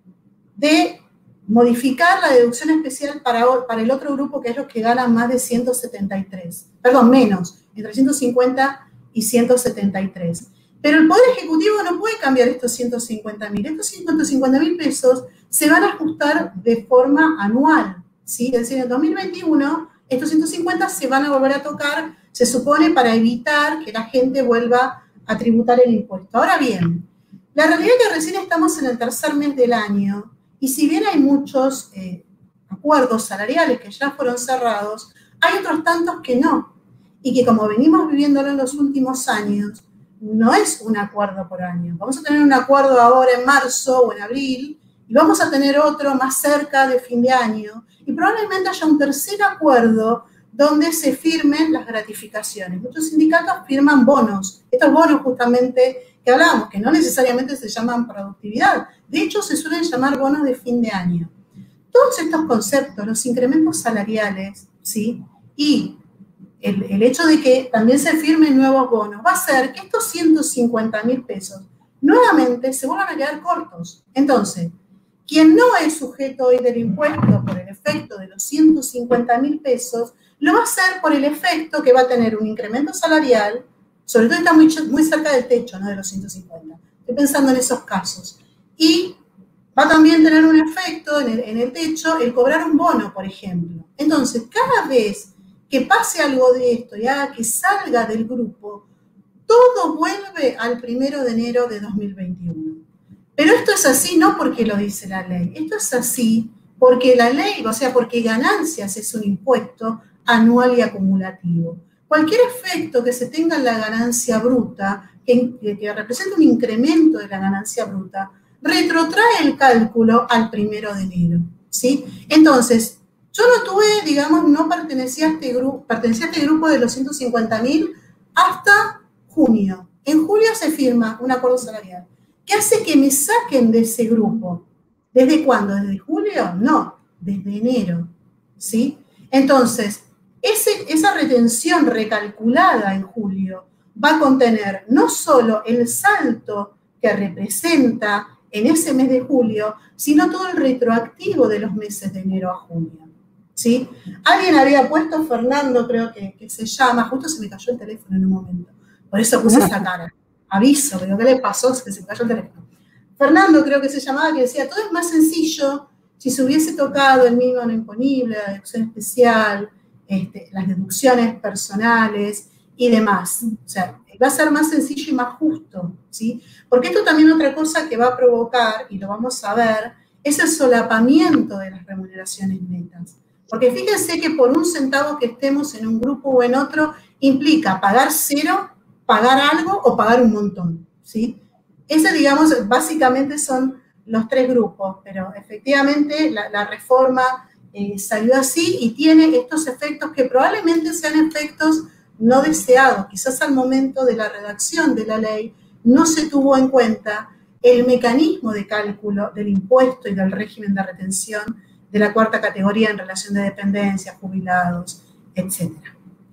de modificar la deducción especial para, para el otro grupo, que es los que ganan más de ciento setenta y tres, perdón, menos, entre ciento cincuenta y ciento setenta y tres. Pero el Poder Ejecutivo no puede cambiar estos ciento cincuenta mil. Estos ciento cincuenta mil pesos se van a ajustar de forma anual, ¿sí? Es decir, en el dos mil veintiuno estos ciento cincuenta se van a volver a tocar, se supone, para evitar que la gente vuelva a tributar el impuesto. Ahora bien, la realidad es que recién estamos en el tercer mes del año, y si bien hay muchos eh, acuerdos salariales que ya fueron cerrados, hay otros tantos que no, y que como venimos viviéndolo en los últimos años, no es un acuerdo por año. Vamos a tener un acuerdo ahora en marzo o en abril, y vamos a tener otro más cerca de fin de año, y probablemente haya un tercer acuerdo donde se firmen las gratificaciones. Muchos sindicatos firman bonos, estos bonos justamente que hablábamos, que no necesariamente se llaman productividad, de hecho se suelen llamar bonos de fin de año. Todos estos conceptos, los incrementos salariales, ¿sí? Y el, el hecho de que también se firmen nuevos bonos, va a hacer que estos ciento cincuenta mil pesos nuevamente se vuelvan a quedar cortos. Entonces, quien no es sujeto hoy del impuesto por el efecto de los ciento cincuenta mil pesos, lo va a hacer por el efecto que va a tener un incremento salarial, sobre todo está muy, muy cerca del techo, ¿no? De los ciento cincuenta. Estoy pensando en esos casos. Y va a también tener un efecto en el, en el techo el cobrar un bono, por ejemplo. Entonces, cada vez que pase algo de esto y haga que salga del grupo, todo vuelve al primero de enero de dos mil veintiuno. Pero esto es así no porque lo dice la ley, esto es así porque la ley, o sea, porque ganancias es un impuesto anual y acumulativo. Cualquier efecto que se tenga en la ganancia bruta, que, que represente un incremento de la ganancia bruta, retrotrae el cálculo al primero de enero, ¿sí? Entonces, yo no tuve, digamos, no pertenecía a este grupo, pertenecía a este grupo de los ciento cincuenta mil hasta junio. En julio se firma un acuerdo salarial que hace que me saquen de ese grupo. ¿Desde cuándo? ¿Desde julio? No, desde enero, ¿sí? Entonces, ese, esa retención recalculada en julio va a contener no solo el salto que representa en ese mes de julio, sino todo el retroactivo de los meses de enero a junio, ¿sí? Alguien había puesto, Fernando creo que, que se llama, justo se me cayó el teléfono en un momento, por eso puse esa cara, aviso, pero ¿qué le pasó? Que se me cayó el teléfono. Fernando creo que se llamaba, que decía, todo es más sencillo si se hubiese tocado el mínimo no imponible, la deducción especial, este, las deducciones personales y demás. O sea, va a ser más sencillo y más justo, ¿sí? Porque esto también otra cosa que va a provocar, y lo vamos a ver, es el solapamiento de las remuneraciones netas. Porque fíjense que por un centavo que estemos en un grupo o en otro, implica pagar cero, pagar algo o pagar un montón, ¿sí? Ese, digamos, básicamente son los tres grupos, pero efectivamente la, la reforma eh, salió así y tiene estos efectos que probablemente sean efectos no deseados. Quizás al momento de la redacción de la ley no se tuvo en cuenta el mecanismo de cálculo del impuesto y del régimen de retención de la cuarta categoría en relación de dependencia, jubilados, etcétera.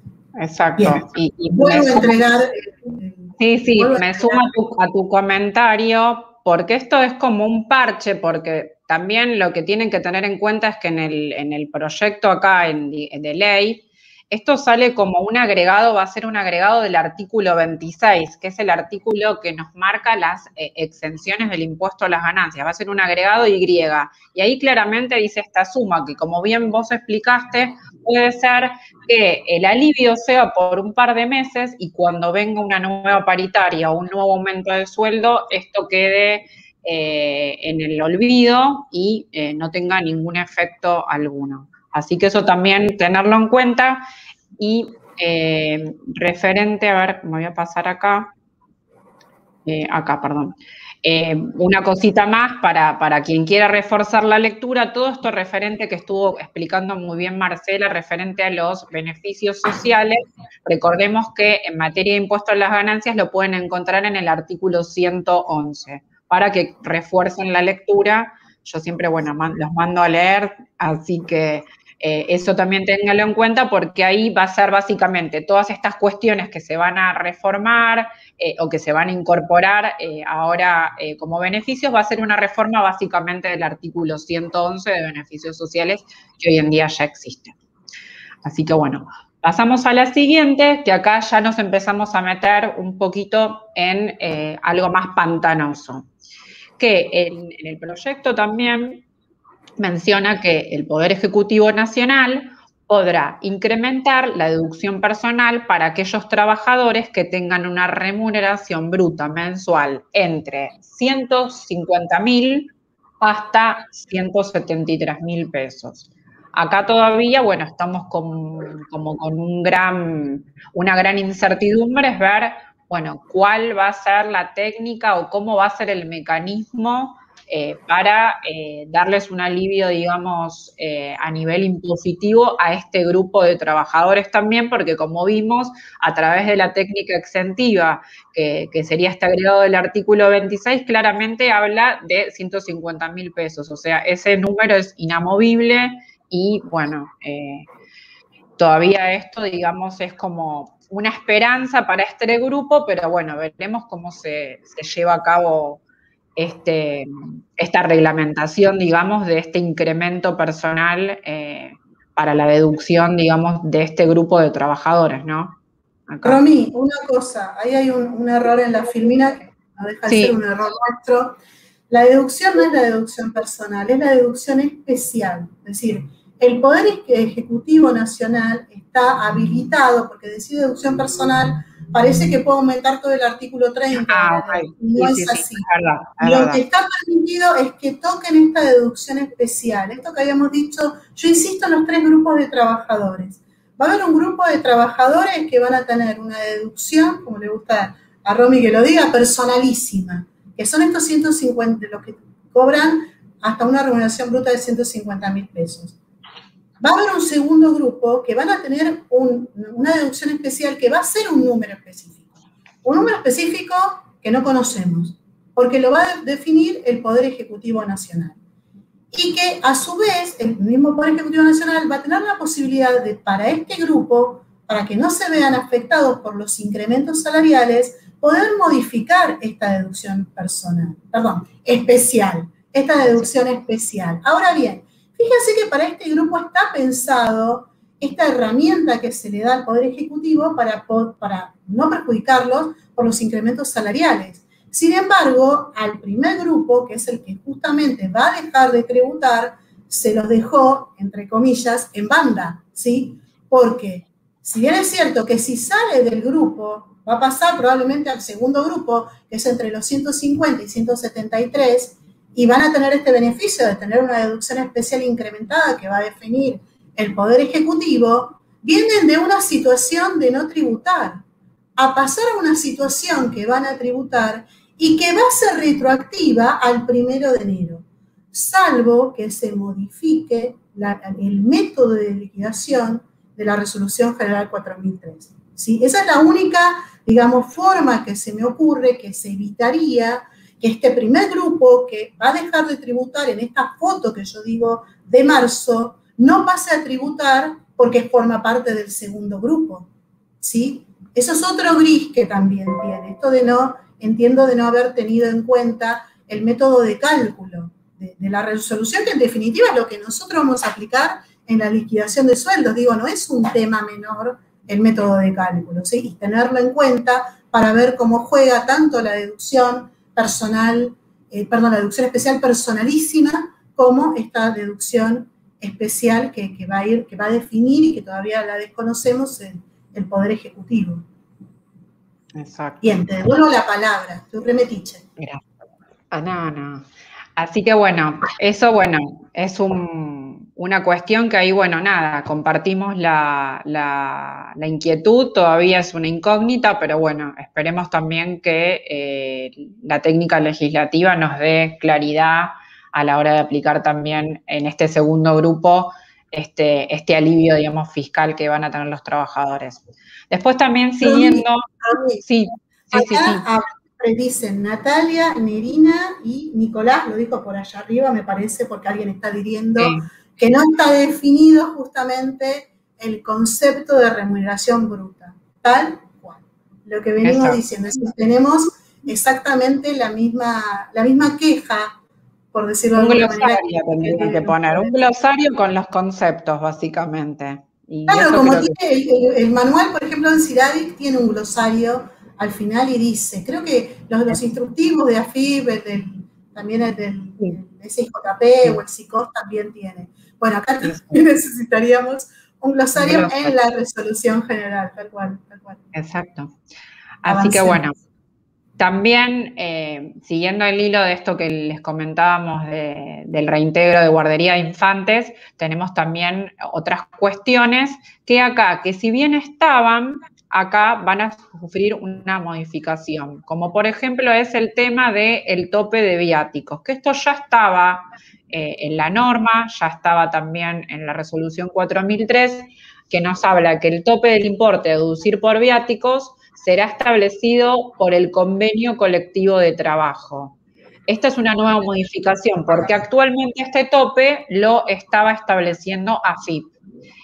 Exacto. Y, y vuelvo a entregar... Sí, sí, me sumo a tu, a tu comentario porque esto es como un parche, porque también lo que tienen que tener en cuenta es que en el, en el proyecto acá en, de ley, esto sale como un agregado, va a ser un agregado del artículo veintiséis, que es el artículo que nos marca las eh, exenciones del impuesto a las ganancias. Va a ser un agregado Y. Y ahí claramente dice esta suma, que como bien vos explicaste, puede ser que el alivio sea por un par de meses y cuando venga una nueva paritaria o un nuevo aumento de sueldo, esto quede eh, en el olvido y eh, no tenga ningún efecto alguno. Así que eso también tenerlo en cuenta y eh, referente, a ver, me voy a pasar acá, eh, acá, perdón. Eh, una cosita más para, para quien quiera reforzar la lectura, todo esto referente que estuvo explicando muy bien Marcela, referente a los beneficios sociales, recordemos que en materia de impuestos a las ganancias lo pueden encontrar en el artículo ciento once, para que refuercen la lectura. Yo siempre, bueno, los mando a leer, así que eh, eso también ténganlo en cuenta porque ahí va a ser básicamente todas estas cuestiones que se van a reformar eh, o que se van a incorporar eh, ahora eh, como beneficios, va a ser una reforma básicamente del artículo ciento once de beneficios sociales que hoy en día ya existe. Así que bueno, pasamos a la siguiente, que acá ya nos empezamos a meter un poquito en eh, algo más pantanoso. Que en, en el proyecto también menciona que el Poder Ejecutivo Nacional podrá incrementar la deducción personal para aquellos trabajadores que tengan una remuneración bruta mensual entre ciento cincuenta mil hasta ciento setenta y tres mil pesos. Acá todavía, bueno, estamos con, como con un gran, una gran incertidumbre, es ver, bueno, cuál va a ser la técnica o cómo va a ser el mecanismo Eh, para eh, darles un alivio, digamos, eh, a nivel impositivo a este grupo de trabajadores también, porque como vimos, a través de la técnica exentiva, que, que sería este agregado del artículo veintiséis, claramente habla de ciento cincuenta mil pesos, o sea, ese número es inamovible y, bueno, eh, todavía esto, digamos, es como una esperanza para este grupo, pero bueno, veremos cómo se, se lleva a cabo Este, esta reglamentación, digamos, de este incremento personal eh, para la deducción, digamos, de este grupo de trabajadores, ¿no? Acá. Romy, una cosa, ahí hay un, un error en la filmina, que no deja de Sí. ser un error nuestro. La deducción no es la deducción personal, es la deducción especial. Es decir, el Poder Ejecutivo Nacional está habilitado, porque decir deducción personal parece que puede aumentar todo el artículo treinta. Ah, ok. Y no sí, es sí, así. Sí, es verdad, es Lo verdad. que está permitido es que toquen esta deducción especial. Esto que habíamos dicho, yo insisto en los tres grupos de trabajadores. Va a haber un grupo de trabajadores que van a tener una deducción, como le gusta a Romy que lo diga, personalísima, que son estos ciento cincuenta, los que cobran hasta una remuneración bruta de ciento cincuenta mil pesos. Va a haber un segundo grupo que van a tener un, una deducción especial que va a ser un número específico. Un número específico que no conocemos, porque lo va a definir el Poder Ejecutivo Nacional. Y que, a su vez, el mismo Poder Ejecutivo Nacional va a tener la posibilidad de, para este grupo, para que no se vean afectados por los incrementos salariales, poder modificar esta deducción personal, perdón, especial, esta deducción especial. Ahora bien, fíjense que para este grupo está pensado esta herramienta que se le da al Poder Ejecutivo para, para no perjudicarlos por los incrementos salariales. Sin embargo, al primer grupo, que es el que justamente va a dejar de tributar, se los dejó, entre comillas, en banda, ¿sí? Porque si bien es cierto que si sale del grupo, va a pasar probablemente al segundo grupo, que es entre los ciento cincuenta y ciento setenta y tres, y van a tener este beneficio de tener una deducción especial incrementada que va a definir el Poder Ejecutivo, vienen de una situación de no tributar a pasar a una situación que van a tributar y que va a ser retroactiva al primero de enero, salvo que se modifique la, el método de liquidación de la Resolución General cuatro mil tres. ¿Sí? Esa es la única, digamos, forma que se me ocurre que se evitaría que este primer grupo que va a dejar de tributar en esta foto que yo digo de marzo, no pase a tributar porque forma parte del segundo grupo, ¿sí? Eso es otro gris que también tiene, esto de no, entiendo de no haber tenido en cuenta el método de cálculo de, de la resolución, que en definitiva es lo que nosotros vamos a aplicar en la liquidación de sueldos. Digo, no es un tema menor el método de cálculo, ¿sí? Y tenerlo en cuenta para ver cómo juega tanto la deducción personal, eh, perdón, la deducción especial personalísima, como esta deducción especial que, que, va a ir, que va a definir y que todavía la desconocemos el, el Poder Ejecutivo. Exacto. Bien, te devuelvo la palabra, tú remetiche. Gracias. Ah, no, no. Así que bueno, eso bueno, es un, una cuestión que ahí, bueno, nada, compartimos la, la, la inquietud, todavía es una incógnita, pero bueno, esperemos también que eh, la técnica legislativa nos dé claridad a la hora de aplicar también en este segundo grupo este, este alivio, digamos, fiscal que van a tener los trabajadores. Después también siguiendo... Romy, sí, sí, sí, sí. Dicen Natalia, Nerina y Nicolás, lo dijo por allá arriba, me parece, porque alguien está diciendo sí. que no está definido justamente el concepto de remuneración bruta, tal cual. Lo que venimos Exacto. diciendo es que tenemos exactamente la misma, la misma queja, por decirlo un de alguna manera. Un glosario tendría que poner, un glosario con los conceptos, básicamente. Y claro, como tiene que... el, el, el manual, por ejemplo, en CIRADIC tiene un glosario al final y dice, creo que los, los instructivos de A F I B, del, también el del sí. S I J P sí. o el SICOS también tiene. Bueno, acá sí. también necesitaríamos un glosario, un glosario en la resolución general, tal cual, tal cual. Exacto. Así Avancemos. Que bueno, también eh, siguiendo el hilo de esto que les comentábamos de, del reintegro de guardería de infantes, tenemos también otras cuestiones que acá, que si bien estaban, acá van a sufrir una modificación, como por ejemplo es el tema del tope de viáticos, que esto ya estaba eh, en la norma, ya estaba también en la resolución cuatro mil tres, que nos habla que el tope del importe a deducir por viáticos será establecido por el convenio colectivo de trabajo. Esta es una nueva modificación, porque actualmente este tope lo estaba estableciendo A F I P.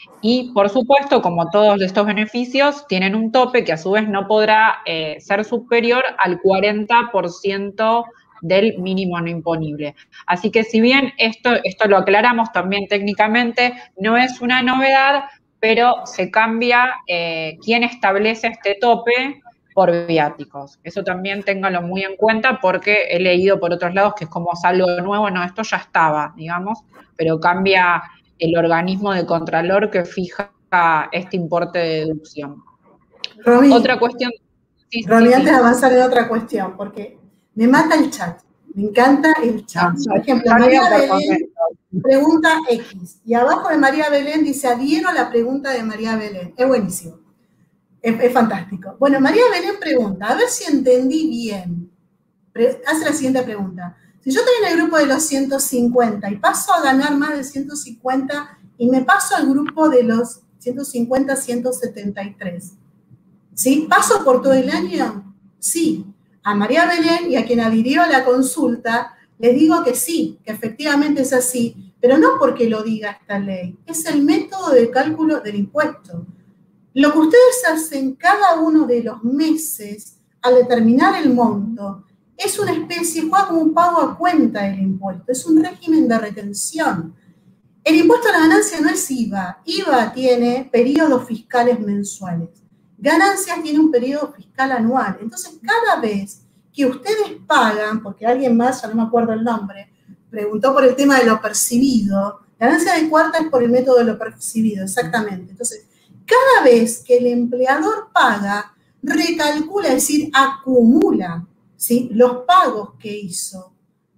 Y, por supuesto, como todos estos beneficios, tienen un tope que a su vez no podrá eh, ser superior al cuarenta por ciento del mínimo no imponible. Así que si bien esto, esto lo aclaramos también técnicamente, no es una novedad, pero se cambia eh, quién establece este tope por viáticos. Eso también ténganlo muy en cuenta porque he leído por otros lados que es como algo nuevo, no, esto ya estaba, digamos, pero cambia el organismo de contralor que fija este importe de deducción. Romy, otra cuestión. Sí, Romy, sí, antes sí. de avanzar en otra cuestión, porque me mata el chat, me encanta el chat. Por ejemplo, María Belén pregunta X, y abajo de María Belén dice, adhiero a la pregunta de María Belén. Es buenísimo, es, es fantástico. Bueno, María Belén pregunta, a ver si entendí bien. Pre hace la siguiente pregunta. Si yo estoy en el grupo de los ciento cincuenta y paso a ganar más de ciento cincuenta y me paso al grupo de los ciento cincuenta a ciento setenta y tres, ¿sí? ¿Paso por todo el año? Sí. A María Belén y a quien adhirió a la consulta, les digo que sí, que efectivamente es así, pero no porque lo diga esta ley, es el método de cálculo del impuesto. Lo que ustedes hacen cada uno de los meses al determinar el monto, es una especie, juega como un pago a cuenta del impuesto, es un régimen de retención. El impuesto a la ganancia no es I V A, I V A tiene periodos fiscales mensuales, ganancias tiene un periodo fiscal anual, entonces cada vez que ustedes pagan, porque alguien más, ya no me acuerdo el nombre, preguntó por el tema de lo percibido, la ganancia de cuarta es por el método de lo percibido, exactamente, entonces cada vez que el empleador paga, recalcula, es decir, acumula, ¿sí? Los pagos que hizo,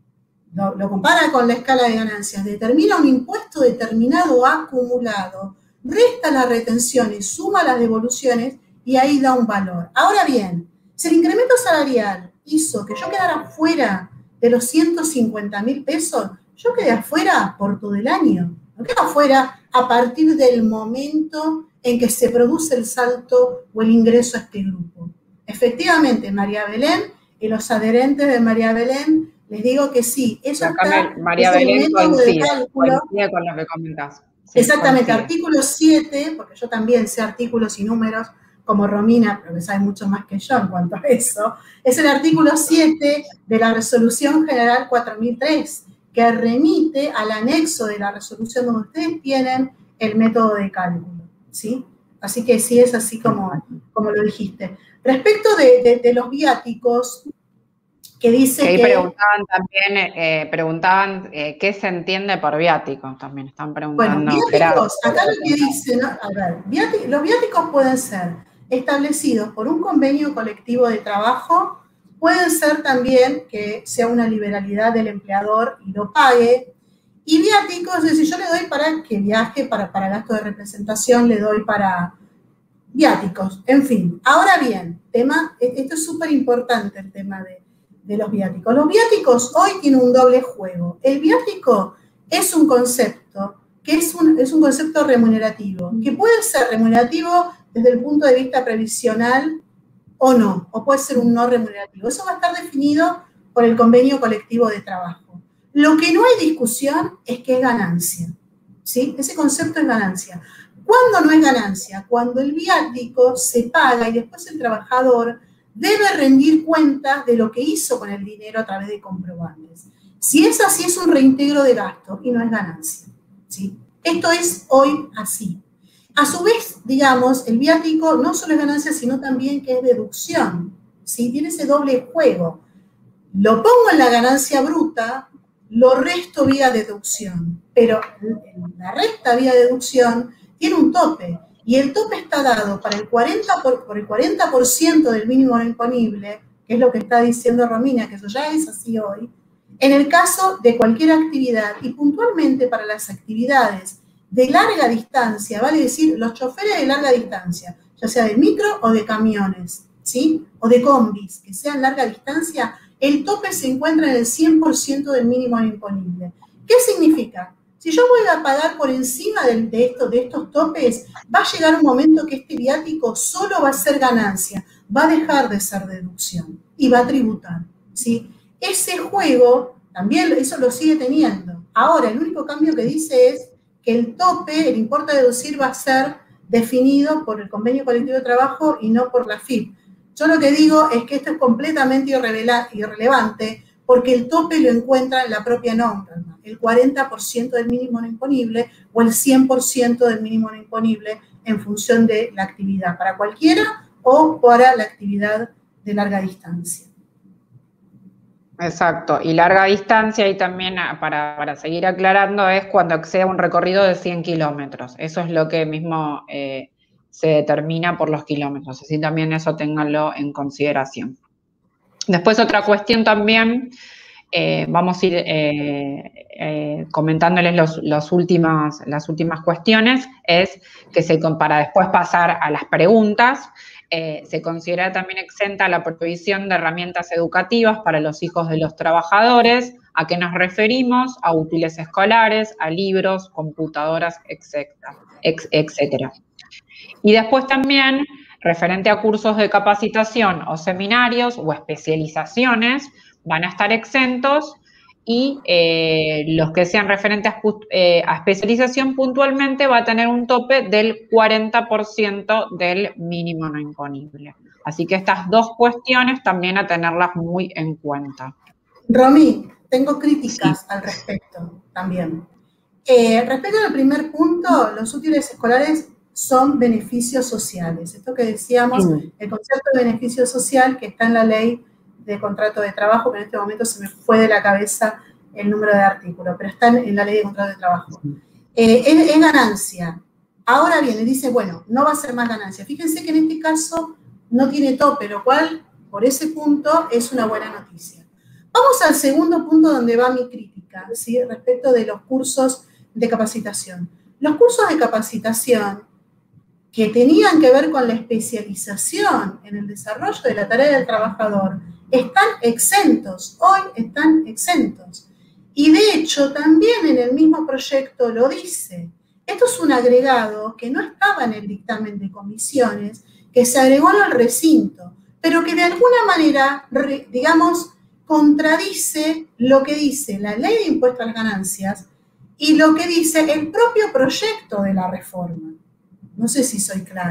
lo, lo compara con la escala de ganancias, determina un impuesto determinado acumulado, resta la retención y suma las devoluciones y ahí da un valor. Ahora bien, si el incremento salarial hizo que yo quedara fuera de los ciento cincuenta mil pesos, yo quedé afuera por todo el año, no quedo afuera a partir del momento en que se produce el salto o el ingreso a este grupo. Efectivamente, María Belén y los adherentes de María Belén, les digo que sí. Eso está, María es Belén el método coincide, de cálculo. coincide con lo que comentás. Sí, exactamente, coincide. Artículo siete, porque yo también sé artículos y números como Romina, pero que sabe mucho más que yo en cuanto a eso, es el artículo siete de la Resolución General cuatro mil tres, que remite al anexo de la resolución donde ustedes tienen el método de cálculo, ¿sí? Así que sí es así como, como lo dijiste. Respecto de, de, de los viáticos, que dice que... Ahí que, preguntaban también, eh, preguntaban eh, qué se entiende por viático, también están preguntando. Bueno, viáticos, acá lo que dice, ¿no? A ver, viáticos, los viáticos pueden ser establecidos por un convenio colectivo de trabajo, pueden ser también que sea una liberalidad del empleador y lo pague, y viáticos, es decir, yo le doy para que viaje, para, para gasto de representación, le doy para viáticos, en fin. Ahora bien, tema, esto es súper importante el tema de, de los viáticos. Los viáticos hoy tienen un doble juego. El viático es un concepto que es un, es un concepto remunerativo, que puede ser remunerativo desde el punto de vista previsional o no, o puede ser un no remunerativo. Eso va a estar definido por el convenio colectivo de trabajo. Lo que no hay discusión es que es ganancia, ¿sí? Ese concepto es ganancia. ¿Cuándo no es ganancia? Cuando el viático se paga y después el trabajador debe rendir cuentas de lo que hizo con el dinero a través de comprobantes. Si es así, es un reintegro de gasto y no es ganancia, ¿sí? Esto es hoy así. A su vez, digamos, el viático no solo es ganancia, sino también que es deducción, ¿sí? Tiene ese doble juego. Lo pongo en la ganancia bruta, lo resto vía deducción, pero la resta vía deducción tiene un tope, y el tope está dado para el cuarenta por, por el cuarenta por ciento del mínimo no imponible, que es lo que está diciendo Romina, que eso ya es así hoy, en el caso de cualquier actividad, y puntualmente para las actividades de larga distancia, vale decir, los choferes de larga distancia, ya sea de micro o de camiones, ¿sí? O de combis, que sean larga distancia, el tope se encuentra en el cien por ciento del mínimo no imponible. ¿Qué significa? Si yo voy a pagar por encima de, de, esto, de estos topes, va a llegar un momento que este viático solo va a ser ganancia, va a dejar de ser deducción y va a tributar, ¿sí? Ese juego también eso lo sigue teniendo. Ahora, el único cambio que dice es que el tope, el importe a deducir, va a ser definido por el convenio colectivo de trabajo y no por la F I P. Yo lo que digo es que esto es completamente irrelevante, porque el tope lo encuentra en la propia norma, el cuarenta por ciento del mínimo no imponible o el cien por ciento del mínimo no imponible en función de la actividad, para cualquiera o para la actividad de larga distancia. Exacto, y larga distancia, y también para, para seguir aclarando, es cuando exceda un recorrido de cien kilómetros. Eso es lo que mismo eh, se determina por los kilómetros, así también eso ténganlo en consideración. Después otra cuestión también, eh, vamos a ir eh, eh, comentándoles los, los últimas, las últimas cuestiones, es que se, para después pasar a las preguntas, eh, se considera también exenta la provisión de herramientas educativas para los hijos de los trabajadores. ¿A qué nos referimos? A útiles escolares, a libros, computadoras, etcétera, etcétera. Y después también, referente a cursos de capacitación o seminarios o especializaciones, van a estar exentos, y eh, los que sean referentes a, eh, a especialización puntualmente va a tener un tope del cuarenta por ciento del mínimo no imponible. Así que estas dos cuestiones también a tenerlas muy en cuenta. Romy, tengo críticas sí. al respecto también. Eh, respecto al primer punto, los útiles escolares son beneficios sociales. Esto que decíamos, sí. El concepto de beneficio social que está en la ley de contrato de trabajo, que en este momento se me fue de la cabeza el número de artículos, pero está en la ley de contrato de trabajo. Eh, es, es ganancia. Ahora viene, dice, bueno, no va a ser más ganancia. Fíjense que en este caso no tiene tope, lo cual, por ese punto, es una buena noticia. Vamos al segundo punto donde va mi crítica, ¿sí? Respecto de los cursos de capacitación. Los cursos de capacitación que tenían que ver con la especialización en el desarrollo de la tarea del trabajador, están exentos, hoy están exentos. Y de hecho, también en el mismo proyecto lo dice. Esto es un agregado que no estaba en el dictamen de comisiones, que se agregó en el recinto, pero que de alguna manera, digamos, contradice lo que dice la ley de impuesto a las ganancias y lo que dice el propio proyecto de la reforma. No sé si soy clara.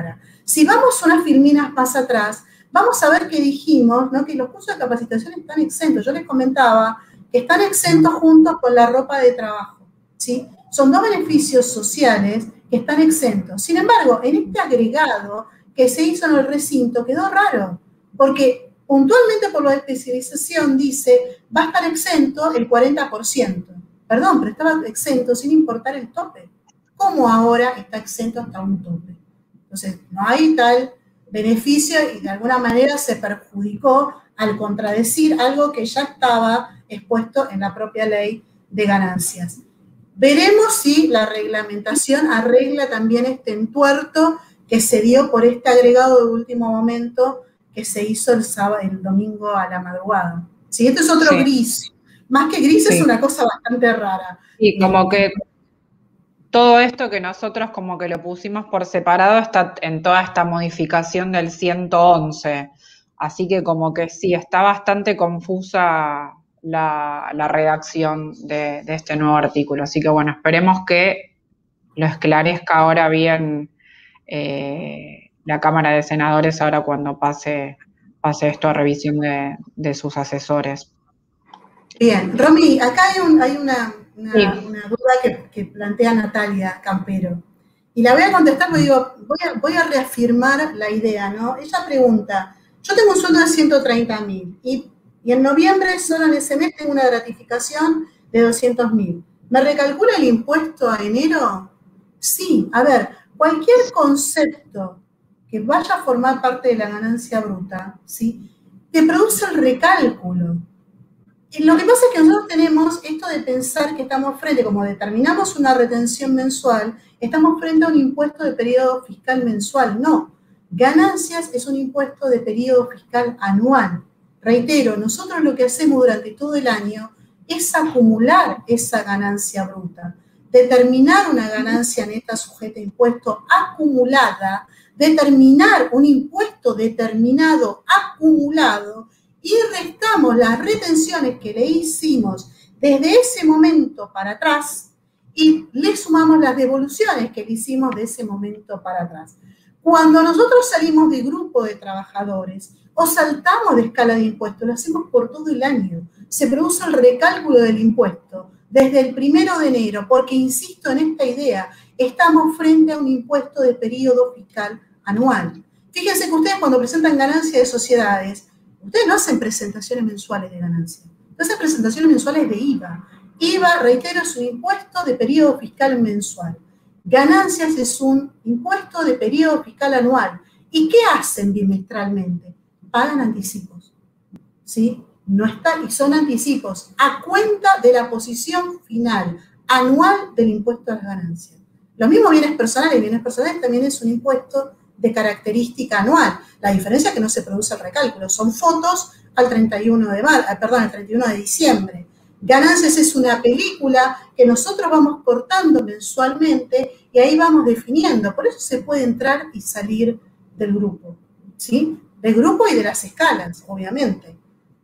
Si vamos unas filminas más atrás, vamos a ver que dijimos, ¿no?, que los cursos de capacitación están exentos. Yo les comentaba que están exentos juntos con la ropa de trabajo, ¿sí? Son dos beneficios sociales que están exentos. Sin embargo, en este agregado que se hizo en el recinto quedó raro, porque puntualmente por la especialización dice, va a estar exento el cuarenta por ciento. Perdón, pero estaba exento sin importar el tope. ¿Cómo ahora está exento hasta un tope? Entonces, no hay tal beneficio y de alguna manera se perjudicó al contradecir algo que ya estaba expuesto en la propia ley de ganancias. Veremos si la reglamentación arregla también este entuerto que se dio por este agregado de último momento que se hizo el sábado, el domingo a la madrugada. ¿Sí? Esto es otro sí. gris. Más que gris sí. es una cosa bastante rara. Y como que todo esto que nosotros como que lo pusimos por separado está en toda esta modificación del ciento once. Así que como que sí, está bastante confusa la, la redacción de, de este nuevo artículo. Así que bueno, esperemos que lo esclarezca ahora bien eh, la Cámara de Senadores ahora cuando pase, pase esto a revisión de, de sus asesores. Bien, Romy, acá hay, un, hay una, una, sí. una duda que, que plantea Natalia Campero. Y la voy a contestar porque digo, voy a, voy a reafirmar la idea, ¿no? Ella pregunta, yo tengo un sueldo de ciento treinta mil y, y en noviembre solo en ese mes tengo una gratificación de doscientos mil. ¿Me recalcula el impuesto a enero? Sí, a ver, cualquier concepto que vaya a formar parte de la ganancia bruta, ¿sí?, te produce el recálculo. Y lo que pasa es que nosotros tenemos esto de pensar que estamos frente, como determinamos una retención mensual, estamos frente a un impuesto de periodo fiscal mensual. No, ganancias es un impuesto de periodo fiscal anual. Reitero, nosotros lo que hacemos durante todo el año es acumular esa ganancia bruta, determinar una ganancia neta sujeta a impuesto acumulada, determinar un impuesto determinado acumulado y restamos las retenciones que le hicimos desde ese momento para atrás y le sumamos las devoluciones que le hicimos de ese momento para atrás. Cuando nosotros salimos de grupo de trabajadores o saltamos de escala de impuestos, lo hacemos por todo el año. Se produce el recálculo del impuesto desde el primero de enero, porque insisto en esta idea, estamos frente a un impuesto de periodo fiscal anual. Fíjense que ustedes cuando presentan ganancia de sociedades, ustedes no hacen presentaciones mensuales de ganancia, no hacen presentaciones mensuales de I V A. I V A, reitero, es un impuesto de periodo fiscal mensual. Ganancias es un impuesto de periodo fiscal anual. ¿Y qué hacen bimestralmente? Pagan anticipos, ¿sí? No está, y son anticipos a cuenta de la posición final anual del impuesto a las ganancias. Lo mismo bienes personales, bienes personales también es un impuesto de característica anual. La diferencia es que no se produce el recálculo, son fotos al treinta y uno de mar, perdón, al treinta y uno de diciembre. Ganancias es una película que nosotros vamos cortando mensualmente y ahí vamos definiendo. Por eso se puede entrar y salir del grupo, ¿sí? Del grupo y de las escalas, obviamente.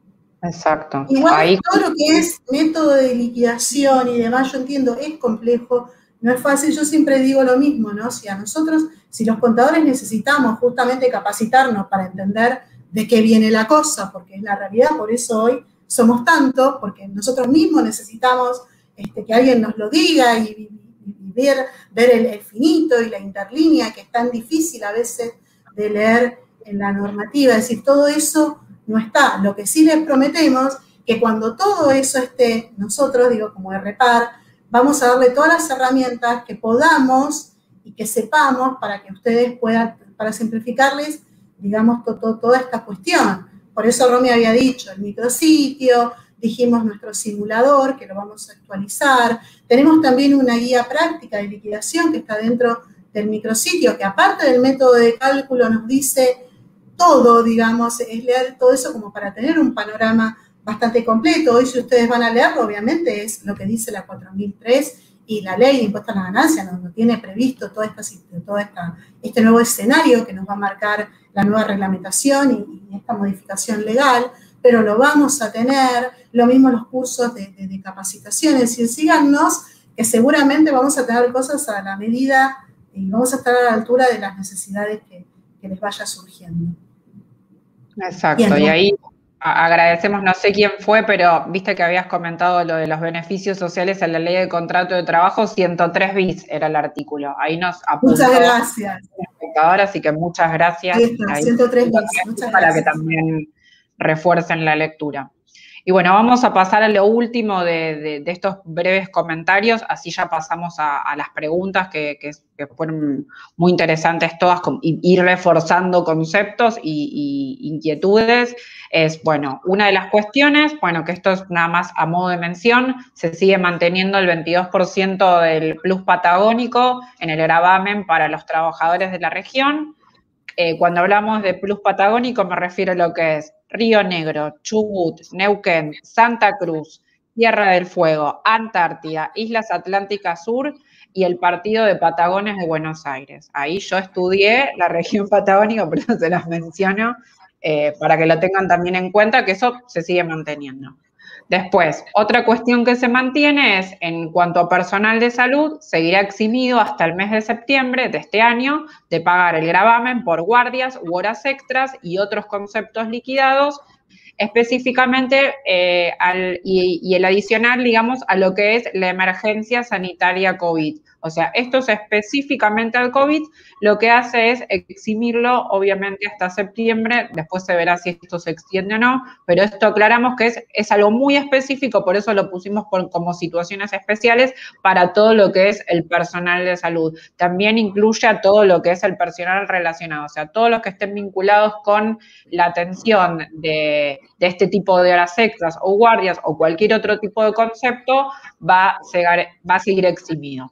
Exacto. Igual ahí... todo lo que es método de liquidación y demás, yo entiendo, es complejo, no es fácil. Yo siempre digo lo mismo, ¿no? Si a nosotros, si los contadores necesitamos justamente capacitarnos para entender de qué viene la cosa, porque es la realidad, por eso hoy somos tantos, porque nosotros mismos necesitamos este, que alguien nos lo diga y, y, y ver, ver el, el finito y la interlínea, que es tan difícil a veces de leer en la normativa. Es decir, todo eso no está. Lo que sí les prometemos, que cuando todo eso esté, nosotros, digo, como R P A R, vamos a darle todas las herramientas que podamos y que sepamos para que ustedes puedan, para simplificarles, digamos, to, to, toda esta cuestión. Por eso Romy había dicho el micrositio, dijimos nuestro simulador, que lo vamos a actualizar. Tenemos también una guía práctica de liquidación que está dentro del micrositio, que aparte del método de cálculo nos dice todo, digamos, es leer todo eso como para tener un panorama bastante completo. Hoy, si ustedes van a leerlo, obviamente es lo que dice la cuatro mil tres y la ley de impuestos a la ganancia, no, no tiene previsto todo, esta, todo esta, este nuevo escenario que nos va a marcar la nueva reglamentación y, y esta modificación legal, pero lo vamos a tener, lo mismo los cursos de, de, de capacitaciones, y síganos, que seguramente vamos a tener cosas a la medida y vamos a estar a la altura de las necesidades que, que les vaya surgiendo. Exacto, y ahí agradecemos, no sé quién fue, pero viste que habías comentado lo de los beneficios sociales en la ley de contrato de trabajo, ciento tres bis era el artículo. Ahí nos apuntó. Muchas gracias. Así que muchas gracias. Ahí está, ahí, ciento tres bis, muchas para gracias. que también refuercen la lectura. Y bueno, vamos a pasar a lo último de, de, de estos breves comentarios, así ya pasamos a, a las preguntas que, que, que fueron muy interesantes todas, con, y ir reforzando conceptos y, y inquietudes. Es, bueno, una de las cuestiones, bueno, que esto es nada más a modo de mención, se sigue manteniendo el veintidós por ciento del plus patagónico en el gravamen para los trabajadores de la región. Eh, cuando hablamos de plus patagónico me refiero a lo que es Río Negro, Chubut, Neuquén, Santa Cruz, Tierra del Fuego, Antártida, Islas Atlánticas Sur y el Partido de Patagones de Buenos Aires. Ahí yo estudié la región patagónica, por eso se las menciono, eh, para que lo tengan también en cuenta, que eso se sigue manteniendo. Después, otra cuestión que se mantiene es, en cuanto a personal de salud, seguirá eximido hasta el mes de septiembre de este año de pagar el gravamen por guardias u horas extras y otros conceptos liquidados, específicamente eh, al, y, y el adicional, digamos, a lo que es la emergencia sanitaria COVID. O sea, esto es específicamente al COVID, lo que hace es eximirlo, obviamente, hasta septiembre, después se verá si esto se extiende o no, pero esto aclaramos que es, es algo muy específico, por eso lo pusimos por, como situaciones especiales para todo lo que es el personal de salud. También incluye a todo lo que es el personal relacionado, o sea, todos los que estén vinculados con la atención de, de este tipo de horas extras o guardias o cualquier otro tipo de concepto va a, cegar, va a seguir eximido.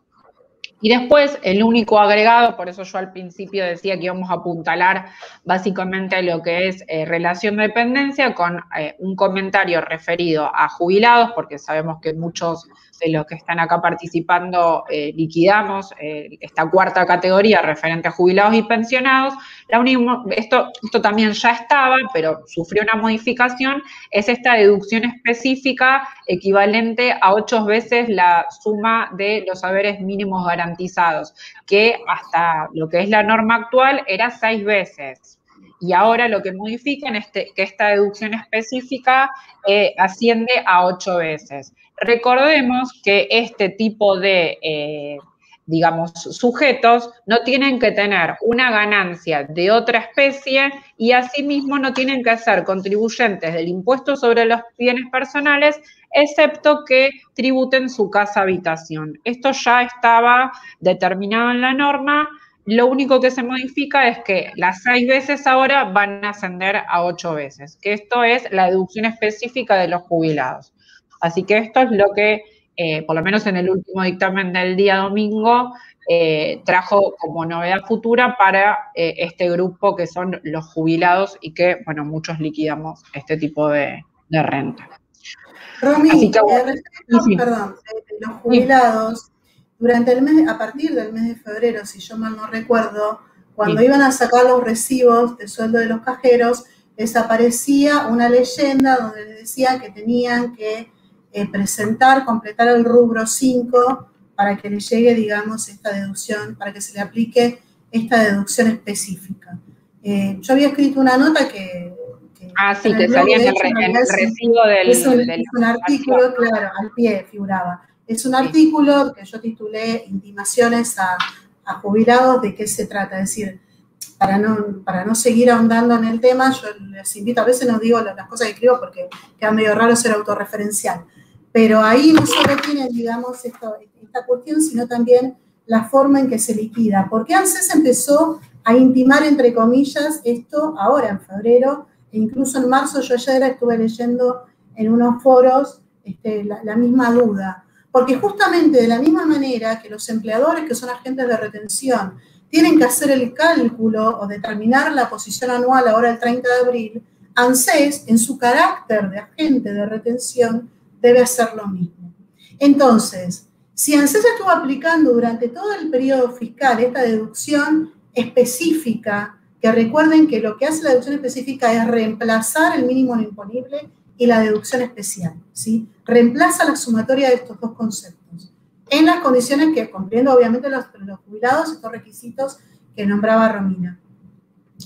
Y después, el único agregado, por eso yo al principio decía que íbamos a apuntalar básicamente lo que es eh, relación de dependencia con eh, un comentario referido a jubilados, porque sabemos que muchos de los que están acá participando eh, liquidamos eh, esta cuarta categoría referente a jubilados y pensionados. La única, esto, esto también ya estaba, pero sufrió una modificación, es esta deducción específica equivalente a ocho veces la suma de los haberes mínimos garantizados, que hasta lo que es la norma actual era seis veces. Y ahora lo que modifican es que esta deducción específica eh, asciende a ocho veces. Recordemos que este tipo de, eh, digamos, sujetos no tienen que tener una ganancia de otra especie y asimismo no tienen que ser contribuyentes del impuesto sobre los bienes personales, excepto que tributen su casa habitación. Esto ya estaba determinado en la norma. Lo único que se modifica es que las seis veces ahora van a ascender a ocho veces, que esto es la deducción específica de los jubilados. Así que esto es lo que, eh, por lo menos en el último dictamen del día domingo, eh, trajo como novedad futura para eh, este grupo que son los jubilados y que, bueno, muchos liquidamos este tipo de, de renta. Romy, Así que, bueno, eh, respecto, sí, sí. perdón, eh, los jubilados, sí. durante el mes, a partir del mes de febrero, si yo mal no recuerdo, cuando sí. iban a sacar los recibos de sueldo de los cajeros, les aparecía una leyenda donde les decía que tenían que eh, presentar, completar el rubro cinco para que les llegue, digamos, esta deducción, para que se le aplique esta deducción específica. Eh, yo había escrito una nota que... que ah, sí, que salía en el, re, en el recibo del... Es un, del es un artículo, claro, al pie figuraba. Es un artículo que yo titulé Intimaciones a, a jubilados, ¿de qué se trata? Es decir, para no, para no seguir ahondando en el tema, yo les invito, a veces no digo las cosas que escribo porque queda medio raro ser autorreferencial, pero ahí no solo tienen, digamos, esto, esta cuestión, sino también la forma en que se liquida. Porque ANSES empezó a intimar, entre comillas, esto ahora en febrero, e incluso en marzo yo ayer estuve leyendo en unos foros este, la, la misma duda. Porque justamente de la misma manera que los empleadores que son agentes de retención tienen que hacer el cálculo o determinar la posición anual ahora el treinta de abril, ANSES, en su carácter de agente de retención, debe hacer lo mismo. Entonces, si ANSES estuvo aplicando durante todo el periodo fiscal esta deducción específica, que recuerden que lo que hace la deducción específica es reemplazar el mínimo no imponible y la deducción especial, ¿sí? Reemplaza la sumatoria de estos dos conceptos, en las condiciones que, cumpliendo obviamente los, los jubilados, estos requisitos que nombraba Romina.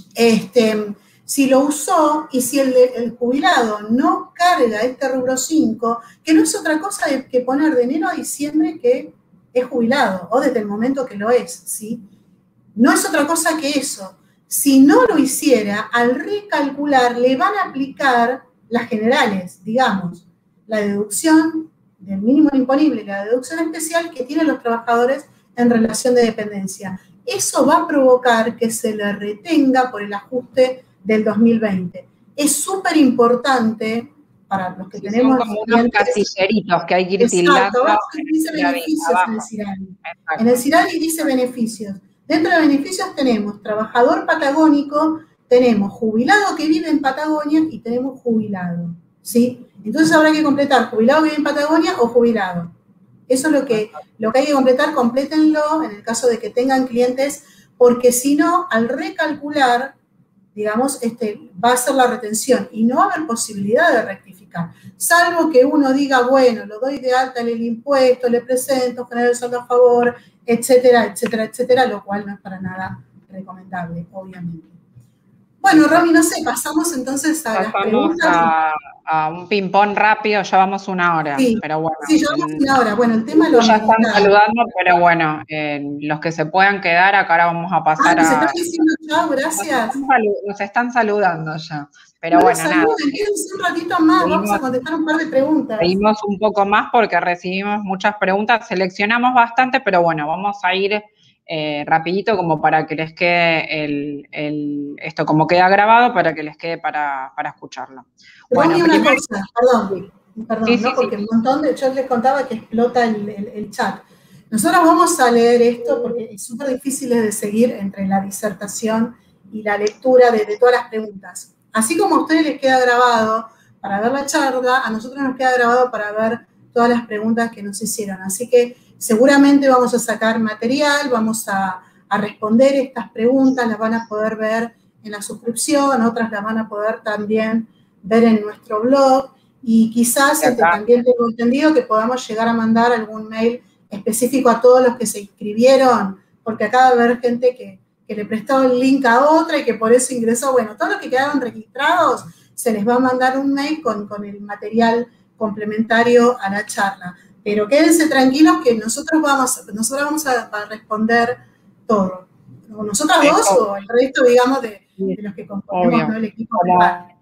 Este, si lo usó y si el, el jubilado no carga este rubro cinco, que no es otra cosa que poner de enero a diciembre que es jubilado, o desde el momento que lo es, ¿sí? No es otra cosa que eso. Si no lo hiciera, al recalcular le van a aplicar las generales, digamos, la deducción del mínimo imponible y la deducción especial que tienen los trabajadores en relación de dependencia. Eso va a provocar que se le retenga por el ajuste del dos mil veinte. Es súper importante para los que sí, tenemos... Son como unos casilleritos que hay que ir exacto, tildando. abajo dice beneficios abajo. en el CIRALI. En el CIRALI dice beneficios. Dentro de beneficios tenemos trabajador patagónico, tenemos jubilado que vive en Patagonia y tenemos jubilado, ¿sí? Entonces habrá que completar jubilado que vive en Patagonia o jubilado. Eso es lo que, lo que hay que completar, complétenlo en el caso de que tengan clientes, porque si no, al recalcular, digamos, este, va a ser la retención y no va a haber posibilidad de rectificar, salvo que uno diga, bueno, lo doy de alta en el impuesto, le presento, genero el saldo a favor, etcétera, etcétera, etcétera, lo cual no es para nada recomendable, obviamente. Bueno, Romy, no sé, pasamos entonces a pasamos las preguntas. A, a un ping-pong rápido, ya vamos una hora, sí, pero bueno. Sí, ya vamos una hora. Bueno, el tema lo ya están saludando, pero bueno, eh, los que se puedan quedar, acá ahora vamos a pasar ah, nos a... están diciendo chao, gracias. Nos están, nos están saludando ya, pero no bueno, saluden, nada. Quédense un ratito más, seguimos, vamos a contestar un par de preguntas. Seguimos un poco más porque recibimos muchas preguntas, seleccionamos bastante, pero bueno, vamos a ir eh, rapidito como para que les quede el, el, esto como queda grabado, para que les quede para, para escucharlo. Bueno, bueno, una primero, cosa, perdón, sí. perdón, sí, ¿no? sí, Porque sí. un montón de, yo les contaba que explota el, el, el chat. Nosotros vamos a leer esto porque es súper difícil de seguir entre la disertación y la lectura de, de todas las preguntas. Así como a ustedes les queda grabado para ver la charla, a nosotros nos queda grabado para ver todas las preguntas que nos hicieron. Así que seguramente vamos a sacar material, vamos a, a responder estas preguntas, las van a poder ver en la suscripción, otras las van a poder también ver en nuestro blog, y quizás este, también tengo entendido que podamos llegar a mandar algún mail específico a todos los que se inscribieron, porque acaba de haber gente que, que le prestó el link a otra y que por eso ingresó. Bueno, todos los que quedaron registrados, se les va a mandar un mail con, con el material complementario a la charla. Pero quédense tranquilos que nosotros vamos, nosotros vamos a, a responder todo. O nosotras dos o el resto, digamos, de, de los que componemos, ¿no? El equipo de parte.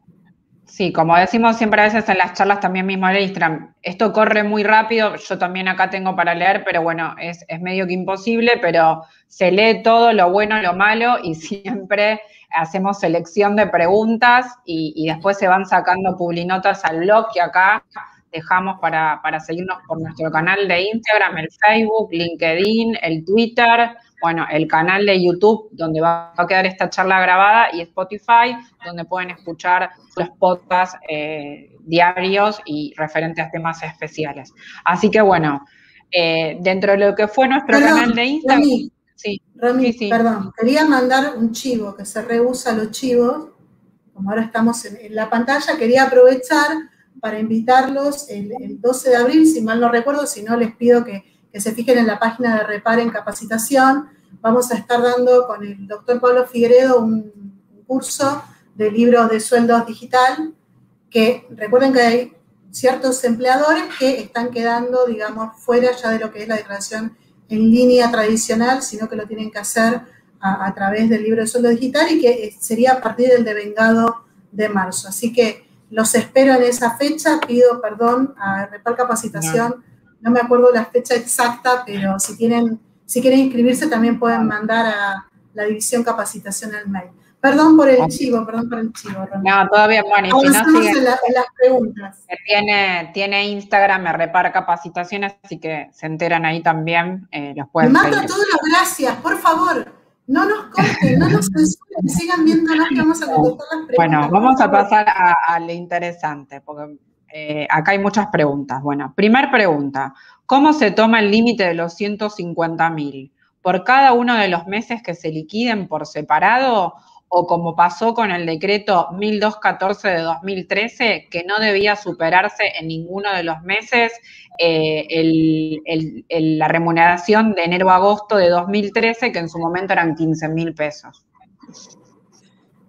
Sí, como decimos siempre a veces en las charlas también mismo en Instagram, esto corre muy rápido, yo también acá tengo para leer, pero bueno, es, es medio que imposible, pero se lee todo, lo bueno, lo malo, y siempre hacemos selección de preguntas y, y después se van sacando publinotas al blog que acá dejamos para, para seguirnos por nuestro canal de Instagram, el Facebook, LinkedIn, el Twitter, bueno, el canal de YouTube, donde va a quedar esta charla grabada, y Spotify, donde pueden escuchar los podcasts eh, diarios y referentes a temas especiales. Así que, bueno, eh, dentro de lo que fue nuestro perdón, canal de Instagram... Romy, sí, Romy, sí, sí. perdón, quería mandar un chivo, que se rehúsa los chivos, como ahora estamos en, en la pantalla, quería aprovechar para invitarlos el, el doce de abril, si mal no recuerdo, si no les pido que, que se fijen en la página de Reparen Capacitación. Vamos a estar dando con el doctor Pablo Figueredo un, un curso de libros de sueldos digital, que recuerden que hay ciertos empleadores que están quedando, digamos, fuera ya de lo que es la declaración en línea tradicional, sino que lo tienen que hacer a, a través del libro de sueldo digital, y que sería a partir del devengado de marzo. Así que los espero en esa fecha, pido perdón a Repar Capacitación, no. no me acuerdo la fecha exacta, pero si tienen, si quieren inscribirse también pueden mandar a la división capacitación al mail. Perdón por el okay. chivo, perdón por el chivo. Ron. No, todavía, bueno, y si no sigue, en, la, en las preguntas. Tiene, tiene Instagram, me Repara Capacitaciones, así que se enteran ahí también, eh, los pueden Me mando seguir. todas las gracias, por favor. No nos corten, no nos censuren, sigan viéndonos que vamos a contestar las preguntas. Bueno, vamos a pasar a, a lo interesante, porque eh, acá hay muchas preguntas. Bueno, primer pregunta, ¿cómo se toma el límite de los ciento cincuenta mil? ¿Por cada uno de los meses que se liquiden por separado, o como pasó con el decreto mil doscientos catorce de dos mil trece, que no debía superarse en ninguno de los meses eh, el, el, el, la remuneración de enero a agosto de dos mil trece, que en su momento eran quince mil pesos?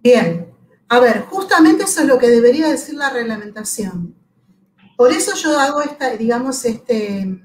Bien, a ver, justamente eso es lo que debería decir la reglamentación. Por eso yo hago esta, digamos, este,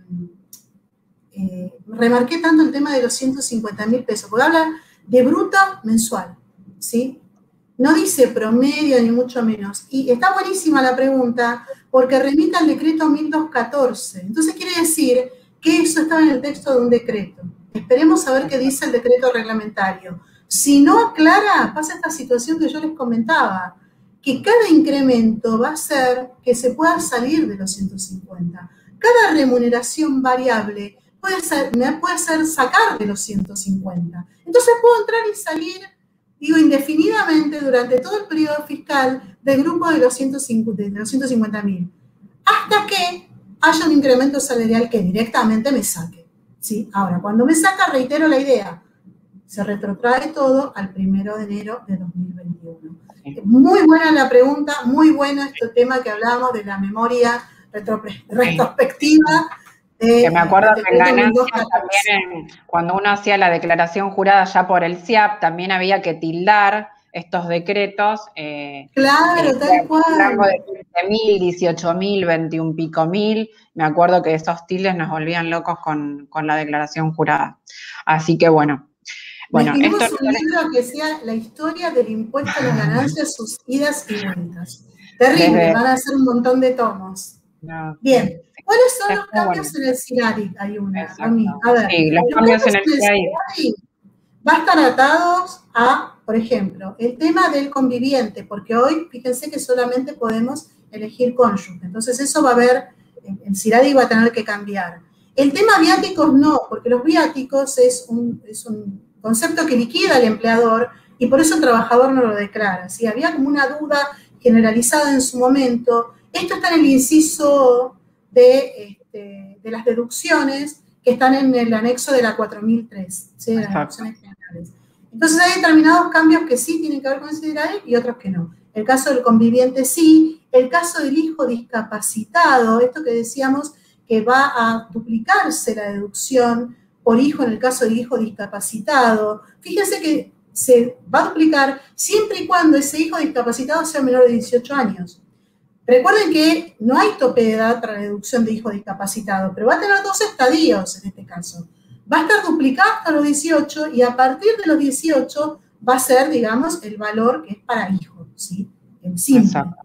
eh, remarqué tanto el tema de los ciento cincuenta mil pesos, porque habla de bruta mensual, ¿sí? No dice promedio ni mucho menos. Y está buenísima la pregunta porque remite al decreto mil doscientos catorce. Entonces quiere decir que eso estaba en el texto de un decreto. Esperemos a ver qué dice el decreto reglamentario. Si no aclara, pasa esta situación que yo les comentaba, que cada incremento va a hacer que se pueda salir de los ciento cincuenta. Cada remuneración variable puede ser, me puede hacer sacar de los ciento cincuenta. Entonces puedo entrar y salir, digo, indefinidamente durante todo el periodo fiscal del grupo de los ciento cincuenta mil, hasta que haya un incremento salarial que directamente me saque, ¿sí? Ahora, cuando me saca, reitero la idea, se retrotrae todo al primero de enero de dos mil veintiuno. Muy buena la pregunta, muy bueno este tema que hablábamos de la memoria retro, retrospectiva. De, que me acuerdo que en ganancias también, cuando uno hacía la declaración jurada ya por el C I A P, también había que tildar estos decretos. Eh, claro, eh, tal cual. Un rango de quince mil, dieciocho mil, veintiún pico mil. Me acuerdo que esos tildes nos volvían locos con, con la declaración jurada. Así que bueno. Bueno, Definimos esto un libro que sea la historia del impuesto a las ganancias, sus idas y vueltas. Terrible, desde, van a ser un montón de tomos. No, bien, ¿cuáles son los cambios bueno. en el CIRADIC? Hay una, a mí. A ver, sí, los, los cambios, cambios en el CIRADIC va a estar atados a, por ejemplo, el tema del conviviente, porque hoy, fíjense que solamente podemos elegir cónyuge. Entonces eso va a haber, el CIRADIC va a tener que cambiar. El tema viáticos no, porque los viáticos es un, es un concepto que liquida al empleador y por eso el trabajador no lo declara. ¿Sí? Había como una duda generalizada en su momento. Esto está en el inciso de, este, de las deducciones que están en el anexo de la cuatro mil tres, ¿sí? De las deducciones generales. Entonces hay determinados cambios que sí tienen que ver con el CIRADIC y otros que no. El caso del conviviente sí, el caso del hijo discapacitado, esto que decíamos que va a duplicarse la deducción por hijo en el caso del hijo discapacitado. Fíjense que se va a duplicar siempre y cuando ese hijo discapacitado sea menor de dieciocho años. Recuerden que no hay tope de edad para la deducción de hijo discapacitado, pero va a tener dos estadios en este caso. Va a estar duplicado hasta los dieciocho y a partir de los dieciocho va a ser, digamos, el valor que es para hijo, ¿sí? El simple. Exacto.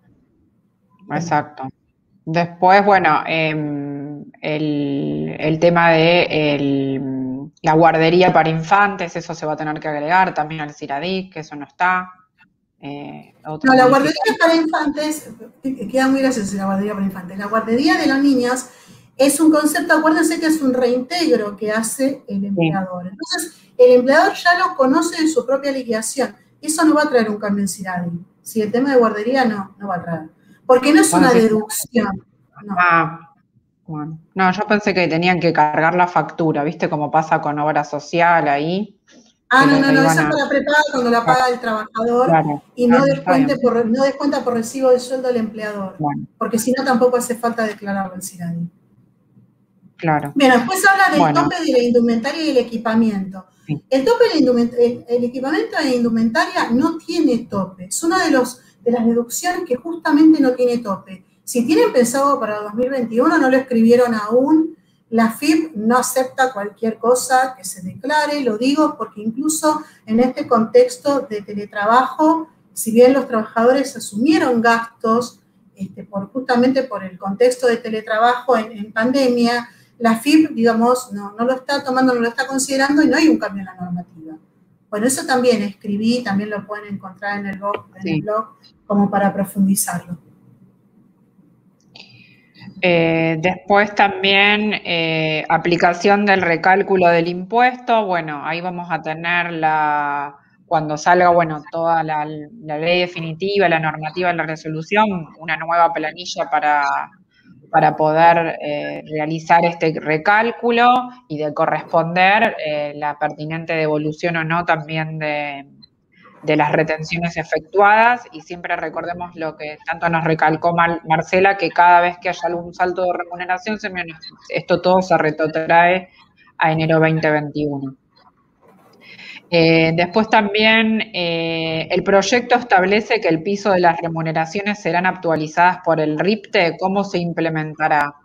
Exacto. Después, bueno, eh, el, el tema de el, la guardería para infantes, eso se va a tener que agregar también al CIRADIC, que eso no está. Eh, no, la guardería para infantes, queda muy gracioso la guardería para infantes. La guardería de los niños es un concepto, acuérdense que es un reintegro que hace el empleador. Sí. Entonces, el empleador ya lo conoce de su propia liquidación. Eso no va a traer un cambio en CIRADIC. Si el tema de guardería no, no va a traer. Porque no es una deducción. No. Ah, bueno. No, yo pensé que tenían que cargar la factura, ¿viste? Como pasa con obra social ahí. Ah, no, no, no, esa es para prepagar cuando la paga el trabajador claro, y no, descuente por, no descuenta por recibo de sueldo del empleador. Bueno. Porque si no, tampoco hace falta declararlo en CIRADIC. Claro. Bien, después habla del bueno. tope de la indumentaria y el equipamiento. Sí. El tope de la indumentaria, el, el equipamiento de la indumentaria no tiene tope. Es una de, los, de las deducciones que justamente no tiene tope. Si tienen pensado para dos mil veintiuno, no lo escribieron aún, la F I P no acepta cualquier cosa que se declare, lo digo porque incluso en este contexto de teletrabajo, si bien los trabajadores asumieron gastos este, por, justamente por el contexto de teletrabajo en, en pandemia, la F I P, digamos, no, no lo está tomando, no lo está considerando y no hay un cambio en la normativa. Bueno, eso también escribí, también lo pueden encontrar en el blog, en sí. el blog como para profundizarlo. Eh, después también eh, aplicación del recálculo del impuesto. Bueno, ahí vamos a tener la, cuando salga, bueno, toda la, la ley definitiva, la normativa, la resolución, una nueva planilla para, para poder eh, realizar este recálculo y de corresponder eh, la pertinente devolución o no también de, de las retenciones efectuadas, y siempre recordemos lo que tanto nos recalcó Mar Marcela, que cada vez que haya algún salto de remuneración, se me, esto todo se retrotrae a enero veinte veintiuno. Eh, después también eh, el proyecto establece que el piso de las remuneraciones serán actualizadas por el RIPTE. ¿Cómo se implementará?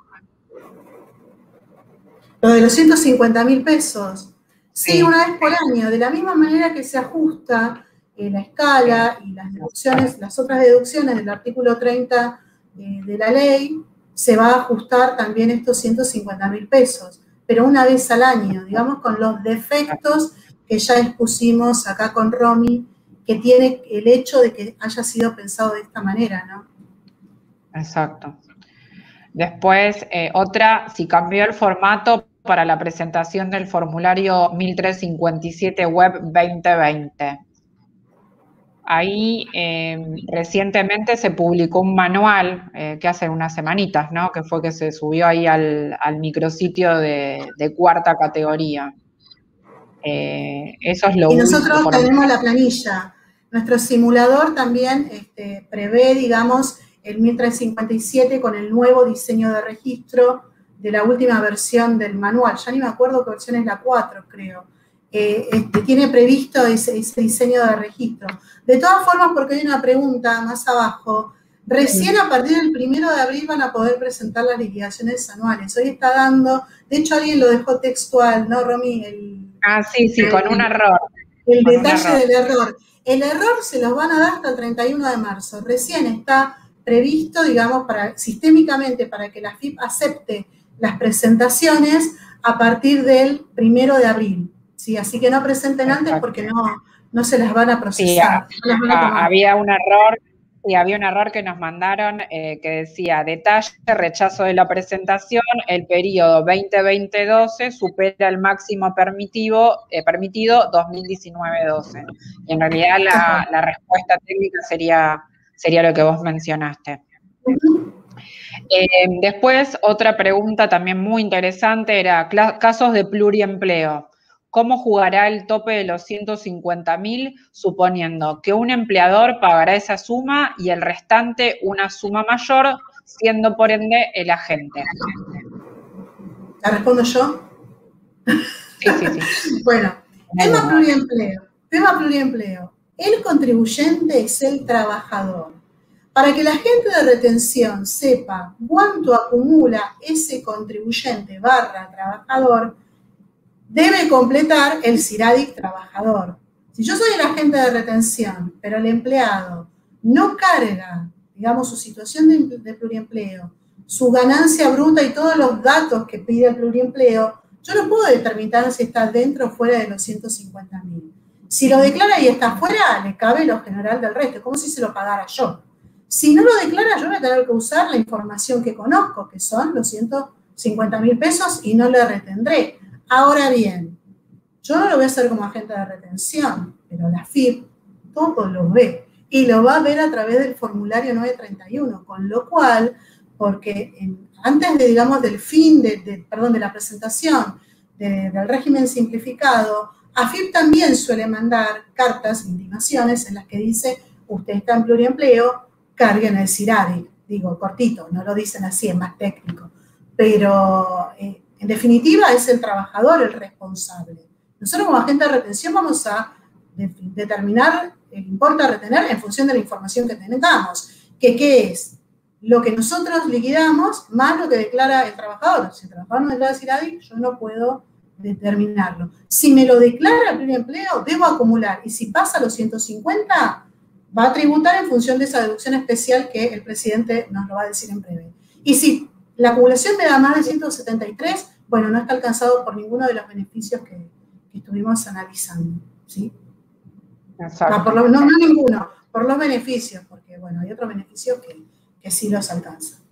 Lo de los ciento cincuenta mil pesos. Sí, Sí. una vez por año, de la misma manera que se ajusta eh, la escala y las deducciones, las otras deducciones del artículo treinta eh, de la ley, se va a ajustar también estos ciento cincuenta mil pesos, pero una vez al año, digamos, con los defectos que ya expusimos acá con Romy, que tiene el hecho de que haya sido pensado de esta manera, ¿no? Exacto. Después, eh, otra, si cambió el formato para la presentación del formulario mil trescientos cincuenta y siete Web veinte veinte. Ahí eh, recientemente se publicó un manual, eh, que hace unas semanitas, ¿no? Que fue que se subió ahí al, al micrositio de, de cuarta categoría. Eh, eso es lo Y único. nosotros tenemos la planilla. Nuestro simulador también este, prevé, digamos, el mil trescientos cincuenta y siete con el nuevo diseño de registro de la última versión del manual. Ya ni me acuerdo qué versión es la cuatro, creo. Eh, este, tiene previsto ese, ese diseño de registro. De todas formas, porque hay una pregunta más abajo, recién a partir del primero de abril van a poder presentar las liquidaciones anuales. Hoy está dando, de hecho alguien lo dejó textual, ¿no, Romy? El, ah, sí, sí, con un error. El detalle del error. El error se los van a dar hasta el treinta y uno de marzo. Recién está previsto, digamos, para, sistémicamente para que la F I P acepte las presentaciones a partir del primero de abril. ¿Sí? Así que no presenten antes porque no, no se las van a procesar. Sí, no las van a tomar. Había un error. Sí, había un error que nos mandaron eh, que decía, detalle, rechazo de la presentación, el periodo veinte veinte doce supera el máximo permitivo, eh, permitido dos mil diecinueve doce. Y en realidad la, la respuesta técnica sería, sería lo que vos mencionaste. Uh-huh. eh, después, otra pregunta también muy interesante era casos de pluriempleo. ¿Cómo jugará el tope de los ciento cincuenta mil, suponiendo que un empleador pagará esa suma y el restante una suma mayor, siendo por ende el agente? ¿La respondo yo? Sí, sí, sí. Bueno, tema pluriempleo. Tema pluriempleo. El contribuyente es el trabajador. Para que la gente de retención sepa cuánto acumula ese contribuyente barra trabajador, debe completar el CIRADIC trabajador. Si yo soy el agente de retención, pero el empleado no carga, digamos, su situación de, de pluriempleo, su ganancia bruta y todos los datos que pide el pluriempleo, yo no puedo determinar si está dentro o fuera de los ciento cincuenta mil. Si lo declara y está fuera, le cabe lo general del resto, como si se lo pagara yo. Si no lo declara, yo voy a tener que usar la información que conozco, que son los ciento cincuenta mil pesos, y no le retendré. Ahora bien, yo no lo voy a hacer como agente de retención, pero la F I P todo lo ve y lo va a ver a través del formulario nueve treinta y uno, con lo cual, porque en, antes de, digamos, del fin, de, de, perdón, de la presentación de, del régimen simplificado, A F I P también suele mandar cartas, intimaciones en las que dice, usted está en pluriempleo, carguen el CIRADIC. Digo, cortito, no lo dicen así, es más técnico. Pero... Eh, en definitiva, es el trabajador el responsable. Nosotros como agente de retención vamos a de, determinar el importe a retener en función de la información que tengamos. ¿Que qué es? Lo que nosotros liquidamos más lo que declara el trabajador. Si el trabajador no declara CIRADIC, yo no puedo determinarlo. Si me lo declara el pluriempleo, debo acumular. Y si pasa los ciento cincuenta, va a tributar en función de esa deducción especial que el presidente nos lo va a decir en breve. Y si la acumulación me da más de ciento setenta y tres, bueno, no está alcanzado por ninguno de los beneficios que, que estuvimos analizando, ¿sí? Exacto. No, por lo, no, no ninguno, por los beneficios, porque, bueno, hay otros beneficios que, que sí los alcanzan.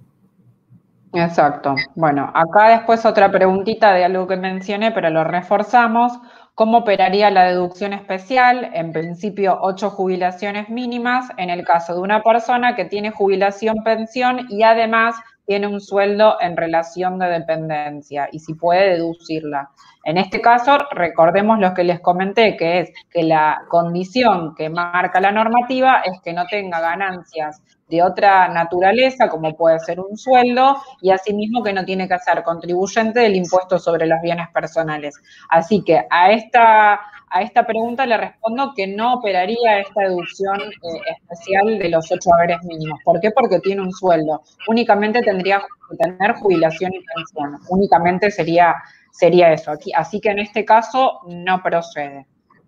Exacto. Bueno, acá después otra preguntita de algo que mencioné, pero lo reforzamos. ¿Cómo operaría la deducción especial? En principio, ocho jubilaciones mínimas en el caso de una persona que tiene jubilación, pensión y además tiene un sueldo en relación de dependencia y si puede deducirla. En este caso, recordemos lo que les comenté, que es que la condición que marca la normativa es que no tenga ganancias de otra naturaleza, como puede ser un sueldo, y asimismo que no tiene que ser contribuyente del impuesto sobre los bienes personales. Así que a esta, a esta pregunta le respondo que no operaría esta deducción eh, especial de los ocho haberes mínimos. ¿Por qué? Porque tiene un sueldo. Únicamente tendría que tener jubilación y pensión. Únicamente sería, sería eso. Aquí, así que en este caso no procede.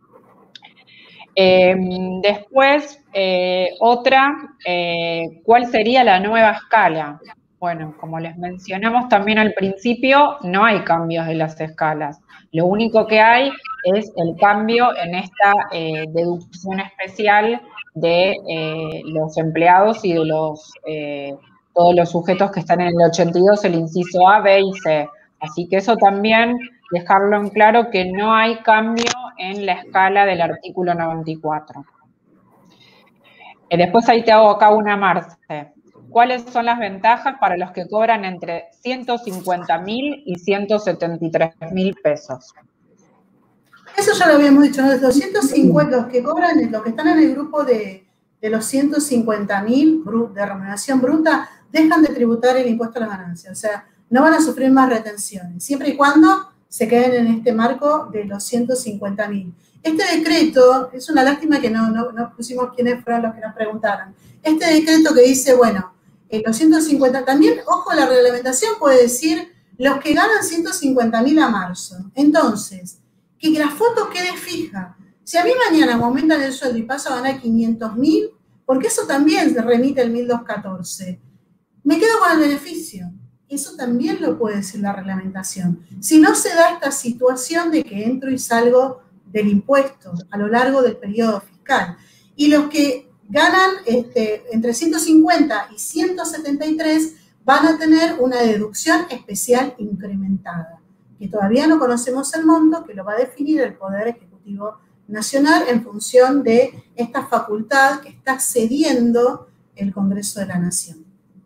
Eh, después, eh, otra, eh, ¿cuál sería la nueva escala? Bueno, como les mencionamos también al principio, no hay cambios de las escalas. Lo único que hay es el cambio en esta eh, deducción especial de eh, los empleados y de los eh, todos los sujetos que están en el ochenta y dos, el inciso A, B y C. Así que eso también, dejarlo en claro que no hay cambio en la escala del artículo noventa y cuatro. Eh, después ahí te hago acá una, Marce. ¿Cuáles son las ventajas para los que cobran entre ciento cincuenta mil y ciento setenta y tres mil pesos? Eso ya lo habíamos dicho, ¿no? Los ciento cincuenta, los que cobran, los que están en el grupo de, de los ciento cincuenta mil de remuneración bruta, dejan de tributar el impuesto a las ganancias. O sea, no van a sufrir más retenciones, siempre y cuando se queden en este marco de los ciento cincuenta mil. Este decreto, es una lástima que no, no, no pusimos quiénes fueron los que nos preguntaron. Este decreto que dice, bueno, eh, los ciento cincuenta, también, ojo, la reglamentación puede decir los que ganan ciento cincuenta mil a marzo. Entonces, que la foto quede fija. Si a mí mañana me aumentan el sueldo y paso a ganar quinientos mil, porque eso también se remite el mil doscientos catorce, me quedo con el beneficio. Eso también lo puede decir la reglamentación. Si no se da esta situación de que entro y salgo del impuesto a lo largo del periodo fiscal. Y los que ganan este, entre ciento cincuenta y ciento setenta y tres van a tener una deducción especial incrementada, que todavía no conocemos el monto, que lo va a definir el Poder Ejecutivo Nacional en función de esta facultad que está cediendo el Congreso de la Nación.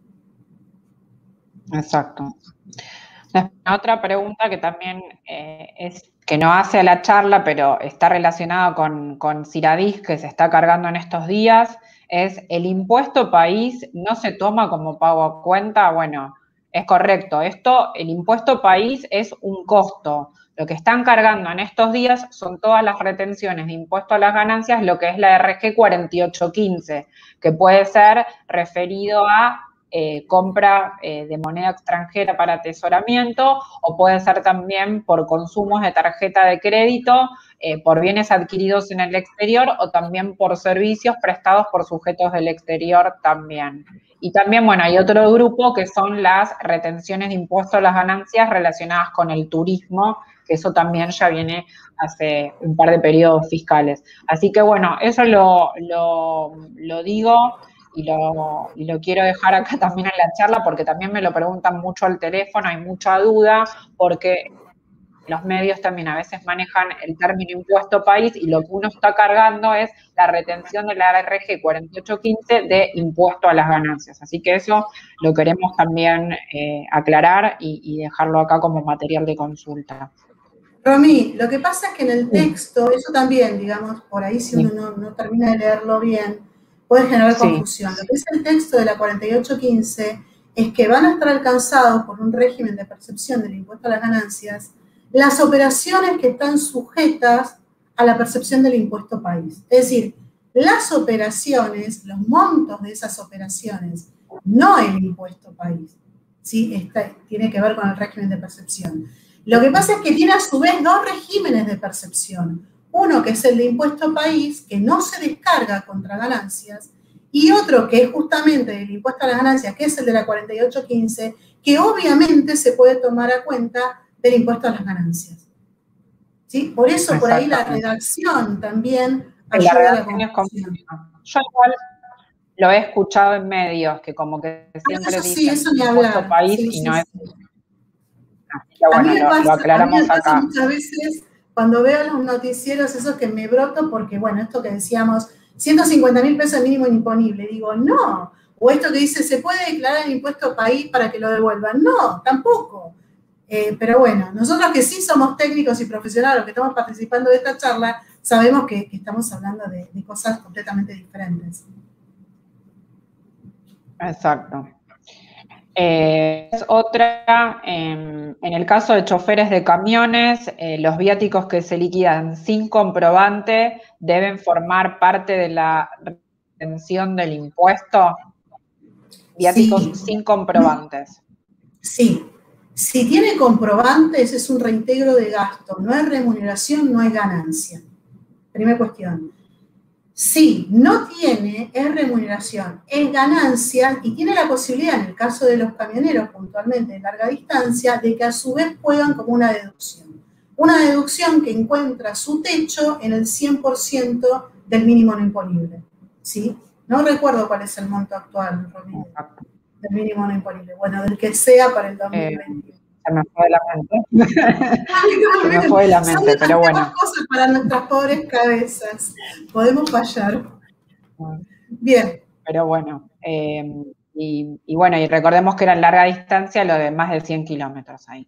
Exacto. Otra pregunta que también eh, es que no hace a la charla, pero está relacionada con, con Ciradis, que se está cargando en estos días, es el impuesto país no se toma como pago a cuenta. Bueno, es correcto, esto, el impuesto país es un costo. Lo que están cargando en estos días son todas las retenciones de impuesto a las ganancias, lo que es la R G cuarenta y ocho quince, que puede ser referido a Eh, compra eh, de moneda extranjera para atesoramiento, o puede ser también por consumos de tarjeta de crédito, eh, por bienes adquiridos en el exterior, o también por servicios prestados por sujetos del exterior también. Y también, bueno, hay otro grupo que son las retenciones de impuesto a las ganancias relacionadas con el turismo, que eso también ya viene hace un par de periodos fiscales. Así que, bueno, eso lo, lo, lo digo. Y lo, y lo quiero dejar acá también en la charla, porque también me lo preguntan mucho al teléfono, hay mucha duda, porque los medios también a veces manejan el término impuesto país y lo que uno está cargando es la retención de la R G cuarenta y ocho quince de impuesto a las ganancias. Así que eso lo queremos también eh, aclarar y, y dejarlo acá como material de consulta. Romy, lo que pasa es que en el texto, eso también, digamos, por ahí si uno no, no termina de leerlo bien, puede generar Sí. confusión. Lo que es el texto de la cuarenta y ocho quince es que van a estar alcanzados por un régimen de percepción del impuesto a las ganancias las operaciones que están sujetas a la percepción del impuesto país. Es decir, las operaciones, los montos de esas operaciones, no el impuesto país, ¿sí? Esta, tiene que ver con el régimen de percepción. Lo que pasa es que tiene a su vez dos regímenes de percepción. Uno que es el de impuesto país, que no se descarga contra ganancias, y otro que es justamente el impuesto a las ganancias, que es el de la cuarenta y ocho quince, que obviamente se puede tomar a cuenta del impuesto a las ganancias. ¿Sí? Por eso, por ahí la redacción también ayuda la a la confusión. Yo igual lo he escuchado en medios, que como que siempre ah, eso dicen sí, eso ni impuesto hablar. país sí, y sí, no sí. es... Así que bueno, a mí me lo, pasa, lo aclaramos a mí me pasa acá. muchas veces cuando veo los noticieros esos que me broto porque, bueno, esto que decíamos, ciento cincuenta mil pesos mínimo imponible, digo, no. O esto que dice, ¿se puede declarar el impuesto país para que lo devuelvan? No, tampoco. Eh, pero bueno, nosotros que sí somos técnicos y profesionales, los que estamos participando de esta charla, sabemos que, que estamos hablando de, de cosas completamente diferentes. Exacto. Eh, es otra, eh, en el caso de choferes de camiones, eh, los viáticos que se liquidan sin comprobante deben formar parte de la retención del impuesto. Viáticos Sí. sin comprobantes. Sí. Si tiene comprobantes, es un reintegro de gasto. No es remuneración, no es ganancia. Primera cuestión. Si no tiene, es remuneración, es ganancia y tiene la posibilidad, en el caso de los camioneros puntualmente de larga distancia, de que a su vez puedan como una deducción. Una deducción que encuentra su techo en el cien por ciento del mínimo no imponible. ¿Sí? No recuerdo cuál es el monto actual, Romina, del mínimo no imponible. Bueno, del que sea para el dos mil veintiuno. Eh, se me fue de la mente. Se me fue de la mente, pero bueno. Cosas para nuestras pobres cabezas. Podemos fallar. Bien. Pero bueno, eh, y, y bueno, y recordemos que era en larga distancia lo de más de cien kilómetros ahí.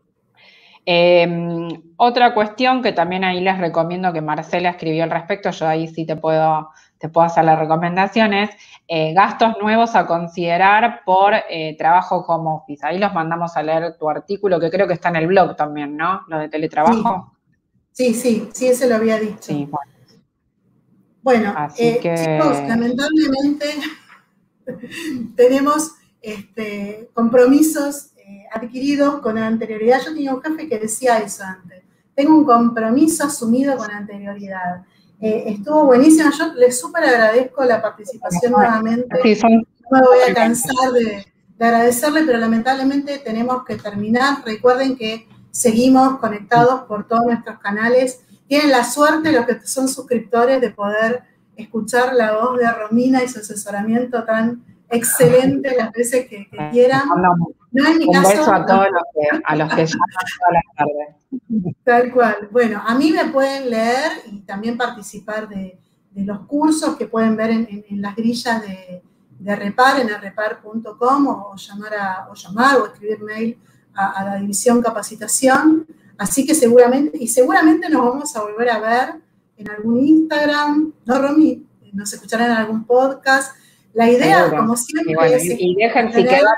Eh, otra cuestión que también ahí les recomiendo que Marcela escribió al respecto, yo ahí sí te puedo, te puedo hacer las recomendaciones, eh, gastos nuevos a considerar por eh, trabajo home office. Ahí los mandamos a leer tu artículo, que creo que está en el blog también, ¿no? Lo de teletrabajo. Sí, sí, sí, sí, ese lo había dicho. Sí, bueno. Bueno, Así eh, que... chicos, lamentablemente tenemos este, compromisos eh, adquiridos con anterioridad. Yo tenía un jefe que decía eso antes. Tengo un compromiso asumido con anterioridad. Eh, estuvo buenísimo. Yo les súper agradezco la participación nuevamente. Sí, son... No me voy a cansar de, de agradecerle, pero lamentablemente tenemos que terminar. Recuerden que seguimos conectados por todos nuestros canales. Tienen la suerte, los que son suscriptores, de poder escuchar la voz de Romina y su asesoramiento tan excelente las veces que, que quieran. No, no en mi un caso, beso a no. todos los que, a los que llaman todas las tardes. Tal cual. Bueno, a mí me pueden leer y también participar de, de los cursos que pueden ver en, en, en las grillas de, de Repar, en repar punto com, o, o, llamar a, o llamar o escribir mail a, a la división capacitación. Así que seguramente, y seguramente nos vamos a volver a ver en algún Instagram, ¿no, Romy? Nos escucharán en algún podcast. La idea, Seguro. Como siempre, y bueno, es... Y dejen si quedan...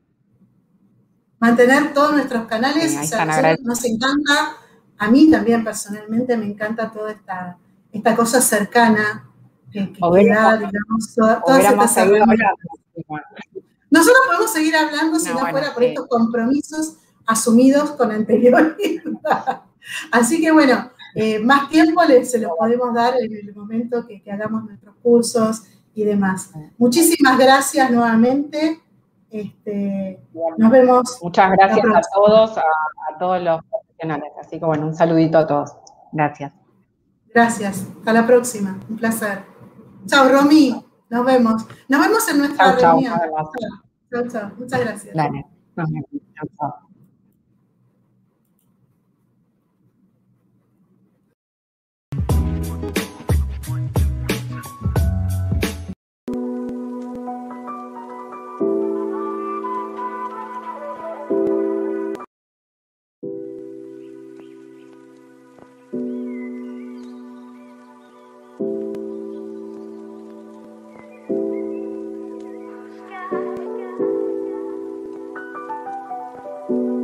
mantener todos nuestros canales, sí, o sea, a nosotros nos encanta, a mí también personalmente me encanta toda esta, esta cosa cercana que, que, que da, digamos, toda, todas estas herramientas. Nosotros podemos seguir hablando no, si no bueno, fuera por sí. estos compromisos asumidos con anterioridad. Así que bueno, eh, más tiempo les, se los podemos dar en el momento que, que hagamos nuestros cursos y demás. Muchísimas gracias nuevamente. Este, nos vemos. Muchas gracias a todos, a, a todos los profesionales. Así que bueno, un saludito a todos. Gracias. Gracias. Hasta la próxima. Un placer. Chao, Romy. Nos vemos. Nos vemos en nuestra chau, reunión. Chao, chao, chao. Muchas gracias. Dale. Nos vemos. Chao, chao. Thank you.